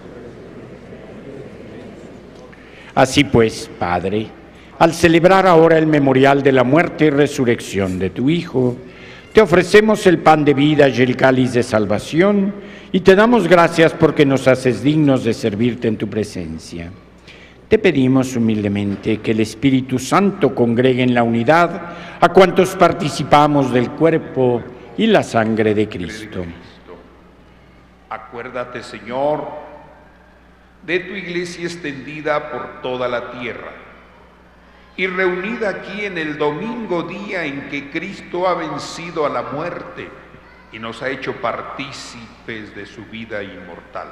Así pues, Padre, al celebrar ahora el memorial de la muerte y resurrección de tu Hijo, Te ofrecemos el pan de vida y el cáliz de salvación, y te damos gracias porque nos haces dignos de servirte en tu presencia. Te pedimos humildemente que el Espíritu Santo congregue en la unidad a cuantos participamos del cuerpo y la sangre de Cristo. Acuérdate, Señor, de tu iglesia extendida por toda la tierra y reunida aquí en el domingo, día en que Cristo ha vencido a la muerte y nos ha hecho partícipes de su vida inmortal.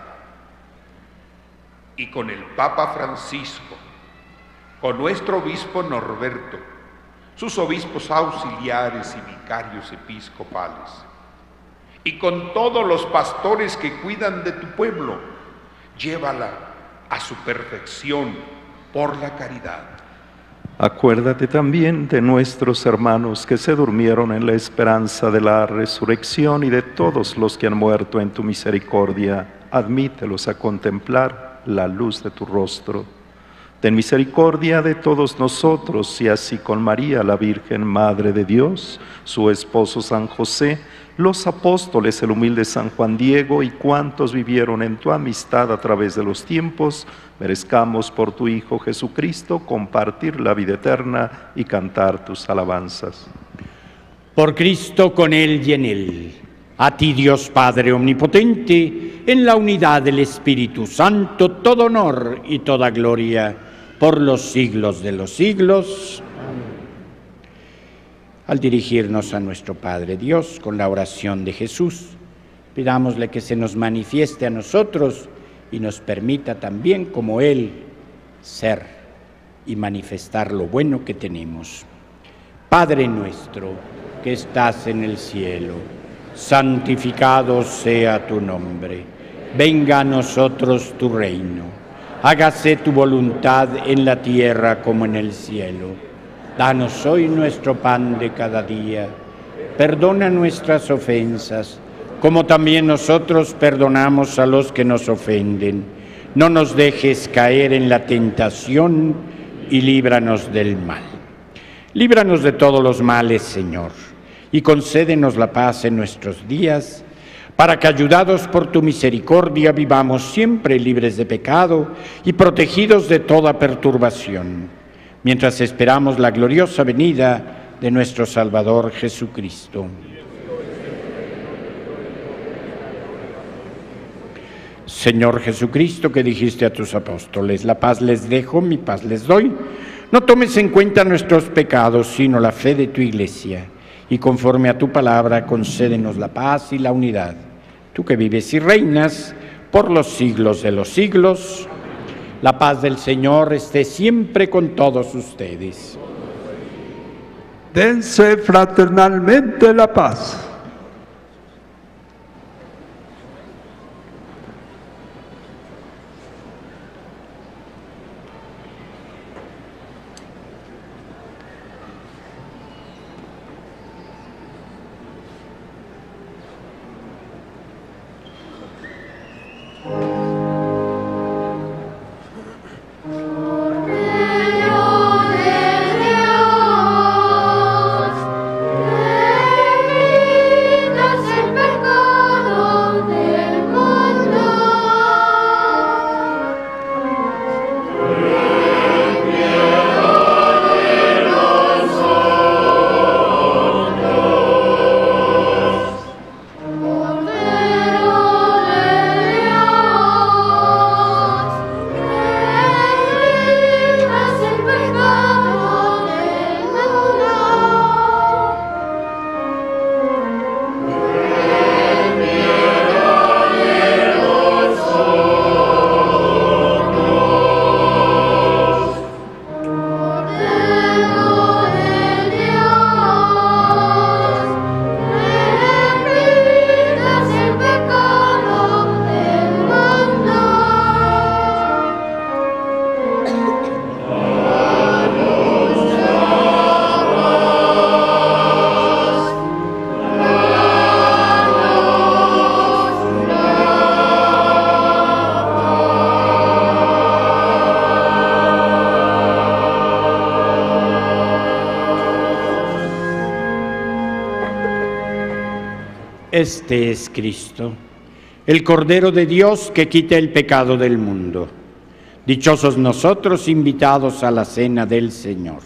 Y con el Papa Francisco, con nuestro obispo Norberto, sus obispos auxiliares y vicarios episcopales, y con todos los pastores que cuidan de tu pueblo, llévala a su perfección por la caridad. Acuérdate también de nuestros hermanos que se durmieron en la esperanza de la resurrección y de todos los que han muerto en tu misericordia. Admítelos a contemplar la luz de tu rostro. Ten misericordia de todos nosotros y así con María, la Virgen Madre de Dios, su esposo San José, los apóstoles, el humilde San Juan Diego y cuantos vivieron en tu amistad a través de los tiempos, merezcamos por tu Hijo Jesucristo compartir la vida eterna y cantar tus alabanzas. Por Cristo, con Él y en Él, a ti Dios Padre Omnipotente, en la unidad del Espíritu Santo, todo honor y toda gloria por los siglos de los siglos. Al dirigirnos a nuestro Padre Dios con la oración de Jesús, pidámosle que se nos manifieste a nosotros y nos permita también, como Él, ser y manifestar lo bueno que tenemos. Padre nuestro, que estás en el cielo, santificado sea tu nombre. Venga a nosotros tu reino. Hágase tu voluntad en la tierra como en el cielo. Danos hoy nuestro pan de cada día. Perdona nuestras ofensas, como también nosotros perdonamos a los que nos ofenden. No nos dejes caer en la tentación y líbranos del mal. Líbranos de todos los males, Señor, y concédenos la paz en nuestros días, para que, ayudados por tu misericordia, vivamos siempre libres de pecado y protegidos de toda perturbación, mientras esperamos la gloriosa venida de nuestro Salvador Jesucristo. Señor Jesucristo, que dijiste a tus apóstoles, la paz les dejo, mi paz les doy, no tomes en cuenta nuestros pecados, sino la fe de tu Iglesia, y conforme a tu palabra, concédenos la paz y la unidad. Tú que vives y reinas por los siglos de los siglos, la paz del Señor esté siempre con todos ustedes. Dense fraternalmente la paz. Dios, Este es Cristo, el Cordero de Dios que quita el pecado del mundo. Dichosos nosotros invitados a la cena del Señor.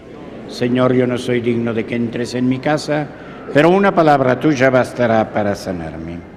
Señor, yo no soy digno de que entres en mi casa, pero una palabra tuya bastará para sanarme.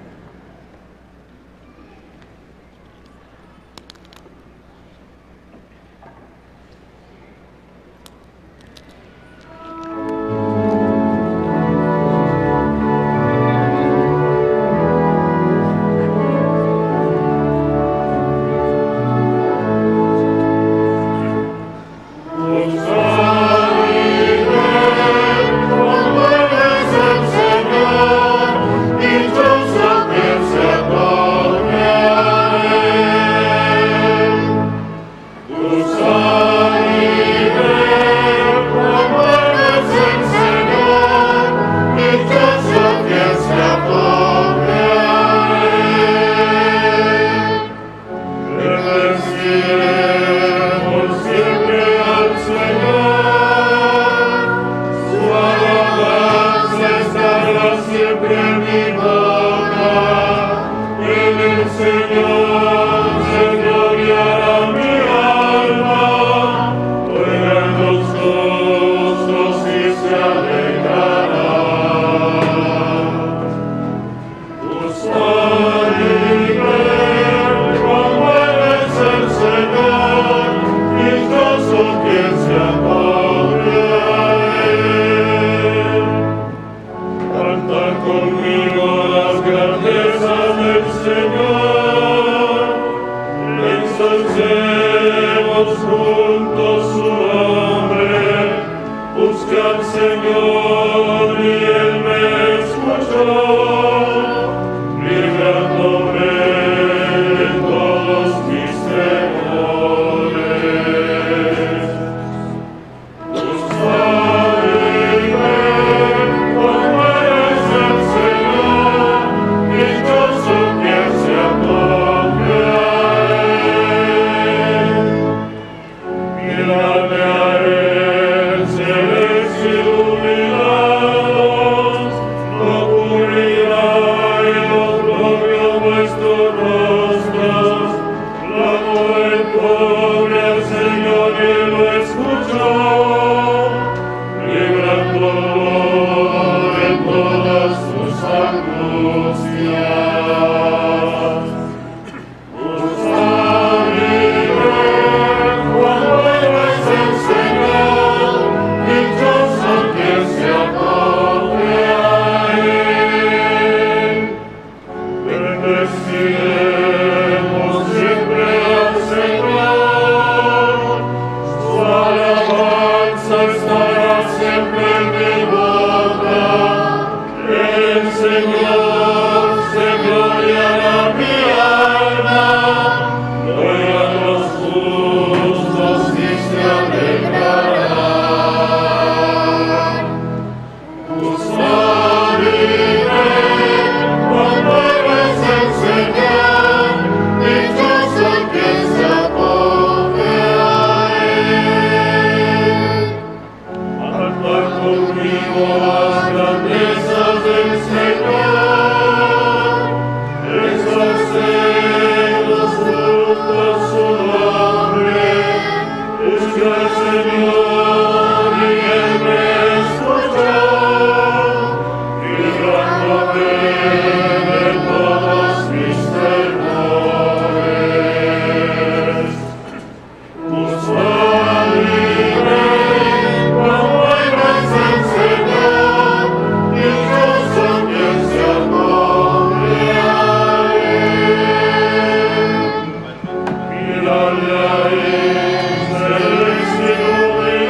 Gloria in celestium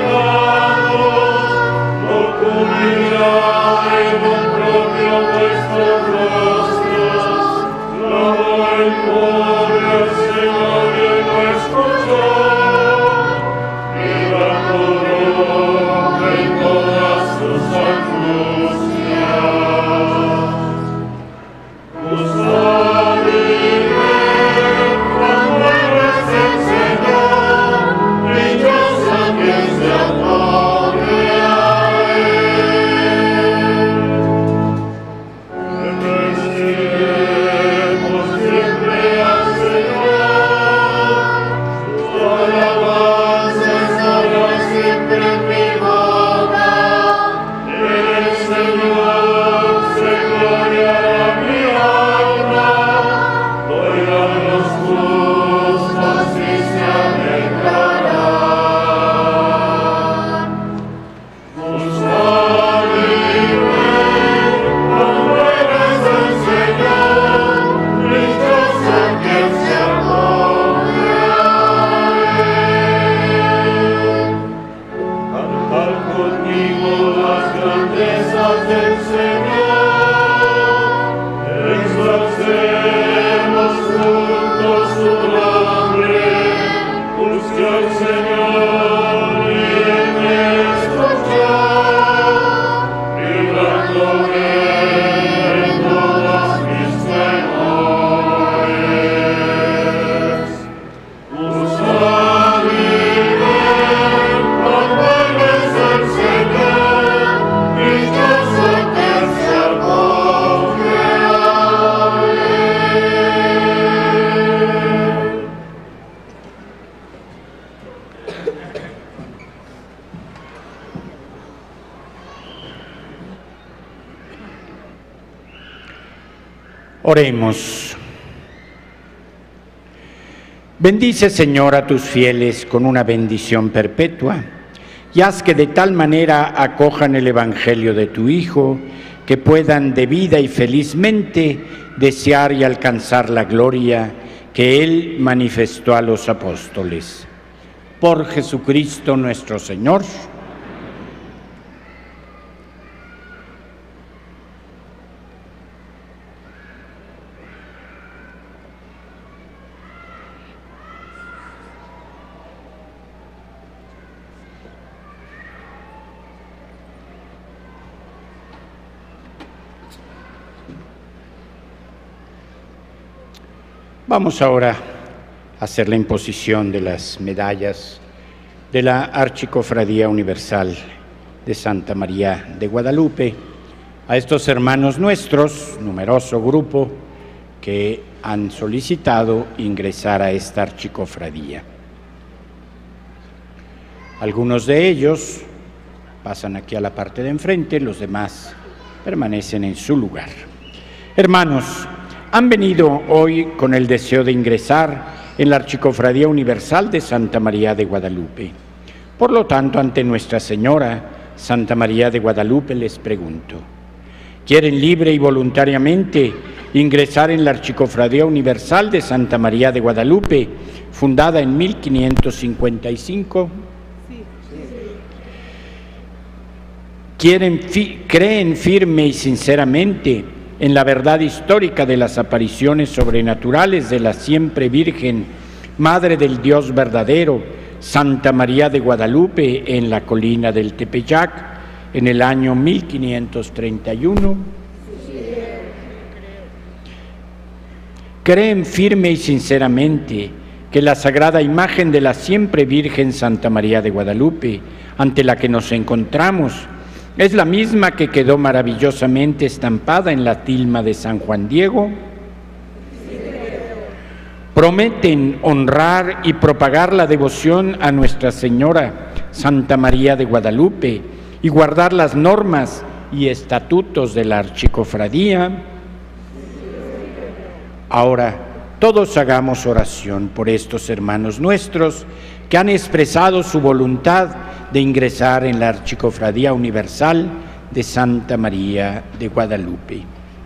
Oremos. Bendice, Señor, a tus fieles con una bendición perpetua y haz que de tal manera acojan el Evangelio de tu Hijo que puedan debida y felizmente desear y alcanzar la gloria que Él manifestó a los apóstoles. Por Jesucristo nuestro Señor. Vamos ahora a hacer la imposición de las medallas de la Archicofradía Universal de Santa María de Guadalupe a estos hermanos nuestros, numeroso grupo, que han solicitado ingresar a esta Archicofradía. Algunos de ellos pasan aquí a la parte de enfrente, los demás permanecen en su lugar. Hermanos, han venido hoy con el deseo de ingresar en la Archicofradía Universal de Santa María de Guadalupe. Por lo tanto, ante Nuestra Señora, Santa María de Guadalupe, les pregunto, ¿quieren libre y voluntariamente ingresar en la Archicofradía Universal de Santa María de Guadalupe, fundada en mil quinientos cincuenta y cinco? Sí. ¿Quieren, fi- creen firme y sinceramente en la verdad histórica de las apariciones sobrenaturales de la siempre Virgen, Madre del Dios verdadero, Santa María de Guadalupe, en la colina del Tepeyac, en el año mil quinientos treinta y uno? ¿Creen firme y sinceramente que la sagrada imagen de la siempre Virgen Santa María de Guadalupe, ante la que nos encontramos, es la misma que quedó maravillosamente estampada en la tilma de San Juan Diego? ¿Prometen honrar y propagar la devoción a Nuestra Señora Santa María de Guadalupe y guardar las normas y estatutos de la Archicofradía? Ahora, todos hagamos oración por estos hermanos nuestros que han expresado su voluntad de ingresar en la Archicofradía Universal de Santa María de Guadalupe.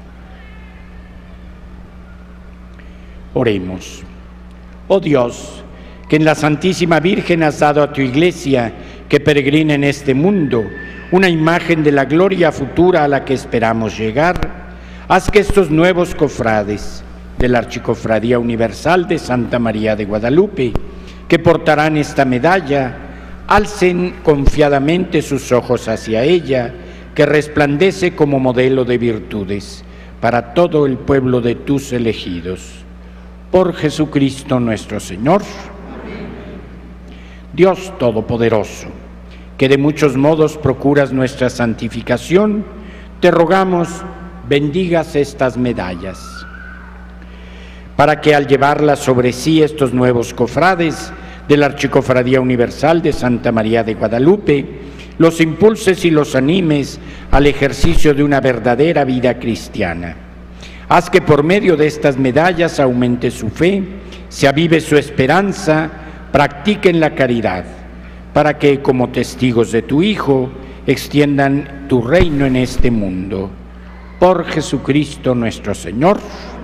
Oremos. Oh Dios, que en la Santísima Virgen has dado a tu Iglesia, que peregrina en este mundo, una imagen de la gloria futura a la que esperamos llegar, haz que estos nuevos cofrades de la Archicofradía Universal de Santa María de Guadalupe, que portarán esta medalla, alcen confiadamente sus ojos hacia ella, que resplandece como modelo de virtudes para todo el pueblo de tus elegidos. Por Jesucristo nuestro Señor. Amén. Dios Todopoderoso, que de muchos modos procuras nuestra santificación, te rogamos, bendigas estas medallas, para que al llevarlas sobre sí estos nuevos cofrades de la Archicofradía Universal de Santa María de Guadalupe, los impulses y los animes al ejercicio de una verdadera vida cristiana. Haz que por medio de estas medallas aumente su fe, se avive su esperanza, practiquen la caridad, para que, como testigos de tu Hijo, extiendan tu reino en este mundo. Por Jesucristo nuestro Señor.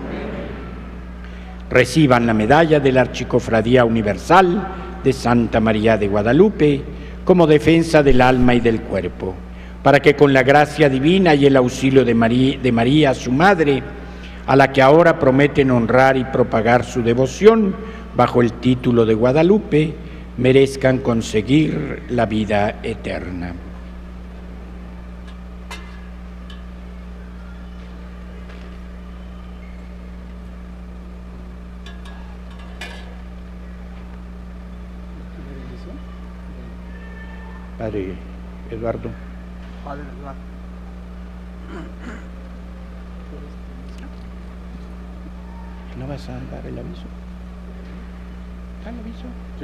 Reciban la medalla de la Archicofradía Universal de Santa María de Guadalupe como defensa del alma y del cuerpo, para que con la gracia divina y el auxilio de María, de María, su Madre, a la que ahora prometen honrar y propagar su devoción bajo el título de Guadalupe, merezcan conseguir la vida eterna. Padre Eduardo. Padre Eduardo. ¿No vas a dar el aviso? ¿Da el aviso? Sí.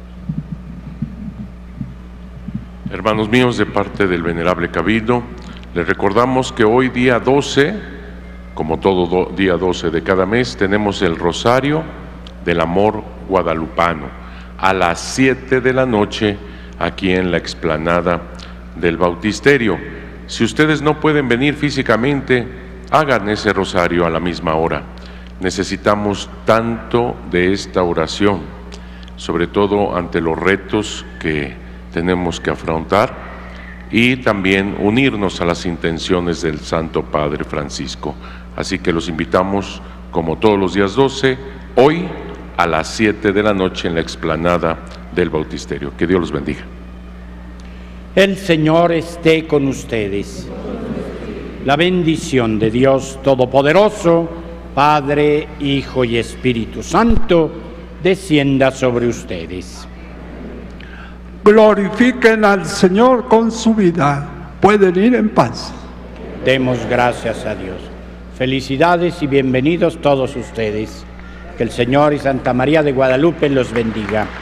Hermanos míos, de parte del Venerable Cabildo, Les recordamos que hoy día doce, como todo do, día doce de cada mes, tenemos el Rosario del Amor Guadalupano a las siete de la noche aquí en la explanada del Bautisterio. Si ustedes no pueden venir físicamente, hagan ese rosario a la misma hora. Necesitamos tanto de esta oración, sobre todo ante los retos que tenemos que afrontar, y también unirnos a las intenciones del Santo Padre Francisco. Así que los invitamos, como todos los días doce, hoy a las siete de la noche en la explanada del Bautisterio. Que Dios los bendiga. El Señor esté con ustedes. La bendición de Dios Todopoderoso, Padre, Hijo y Espíritu Santo, descienda sobre ustedes. Glorifiquen al Señor con su vida. Pueden ir en paz. Demos gracias a Dios. Felicidades y bienvenidos todos ustedes. Que el Señor y Santa María de Guadalupe los bendiga.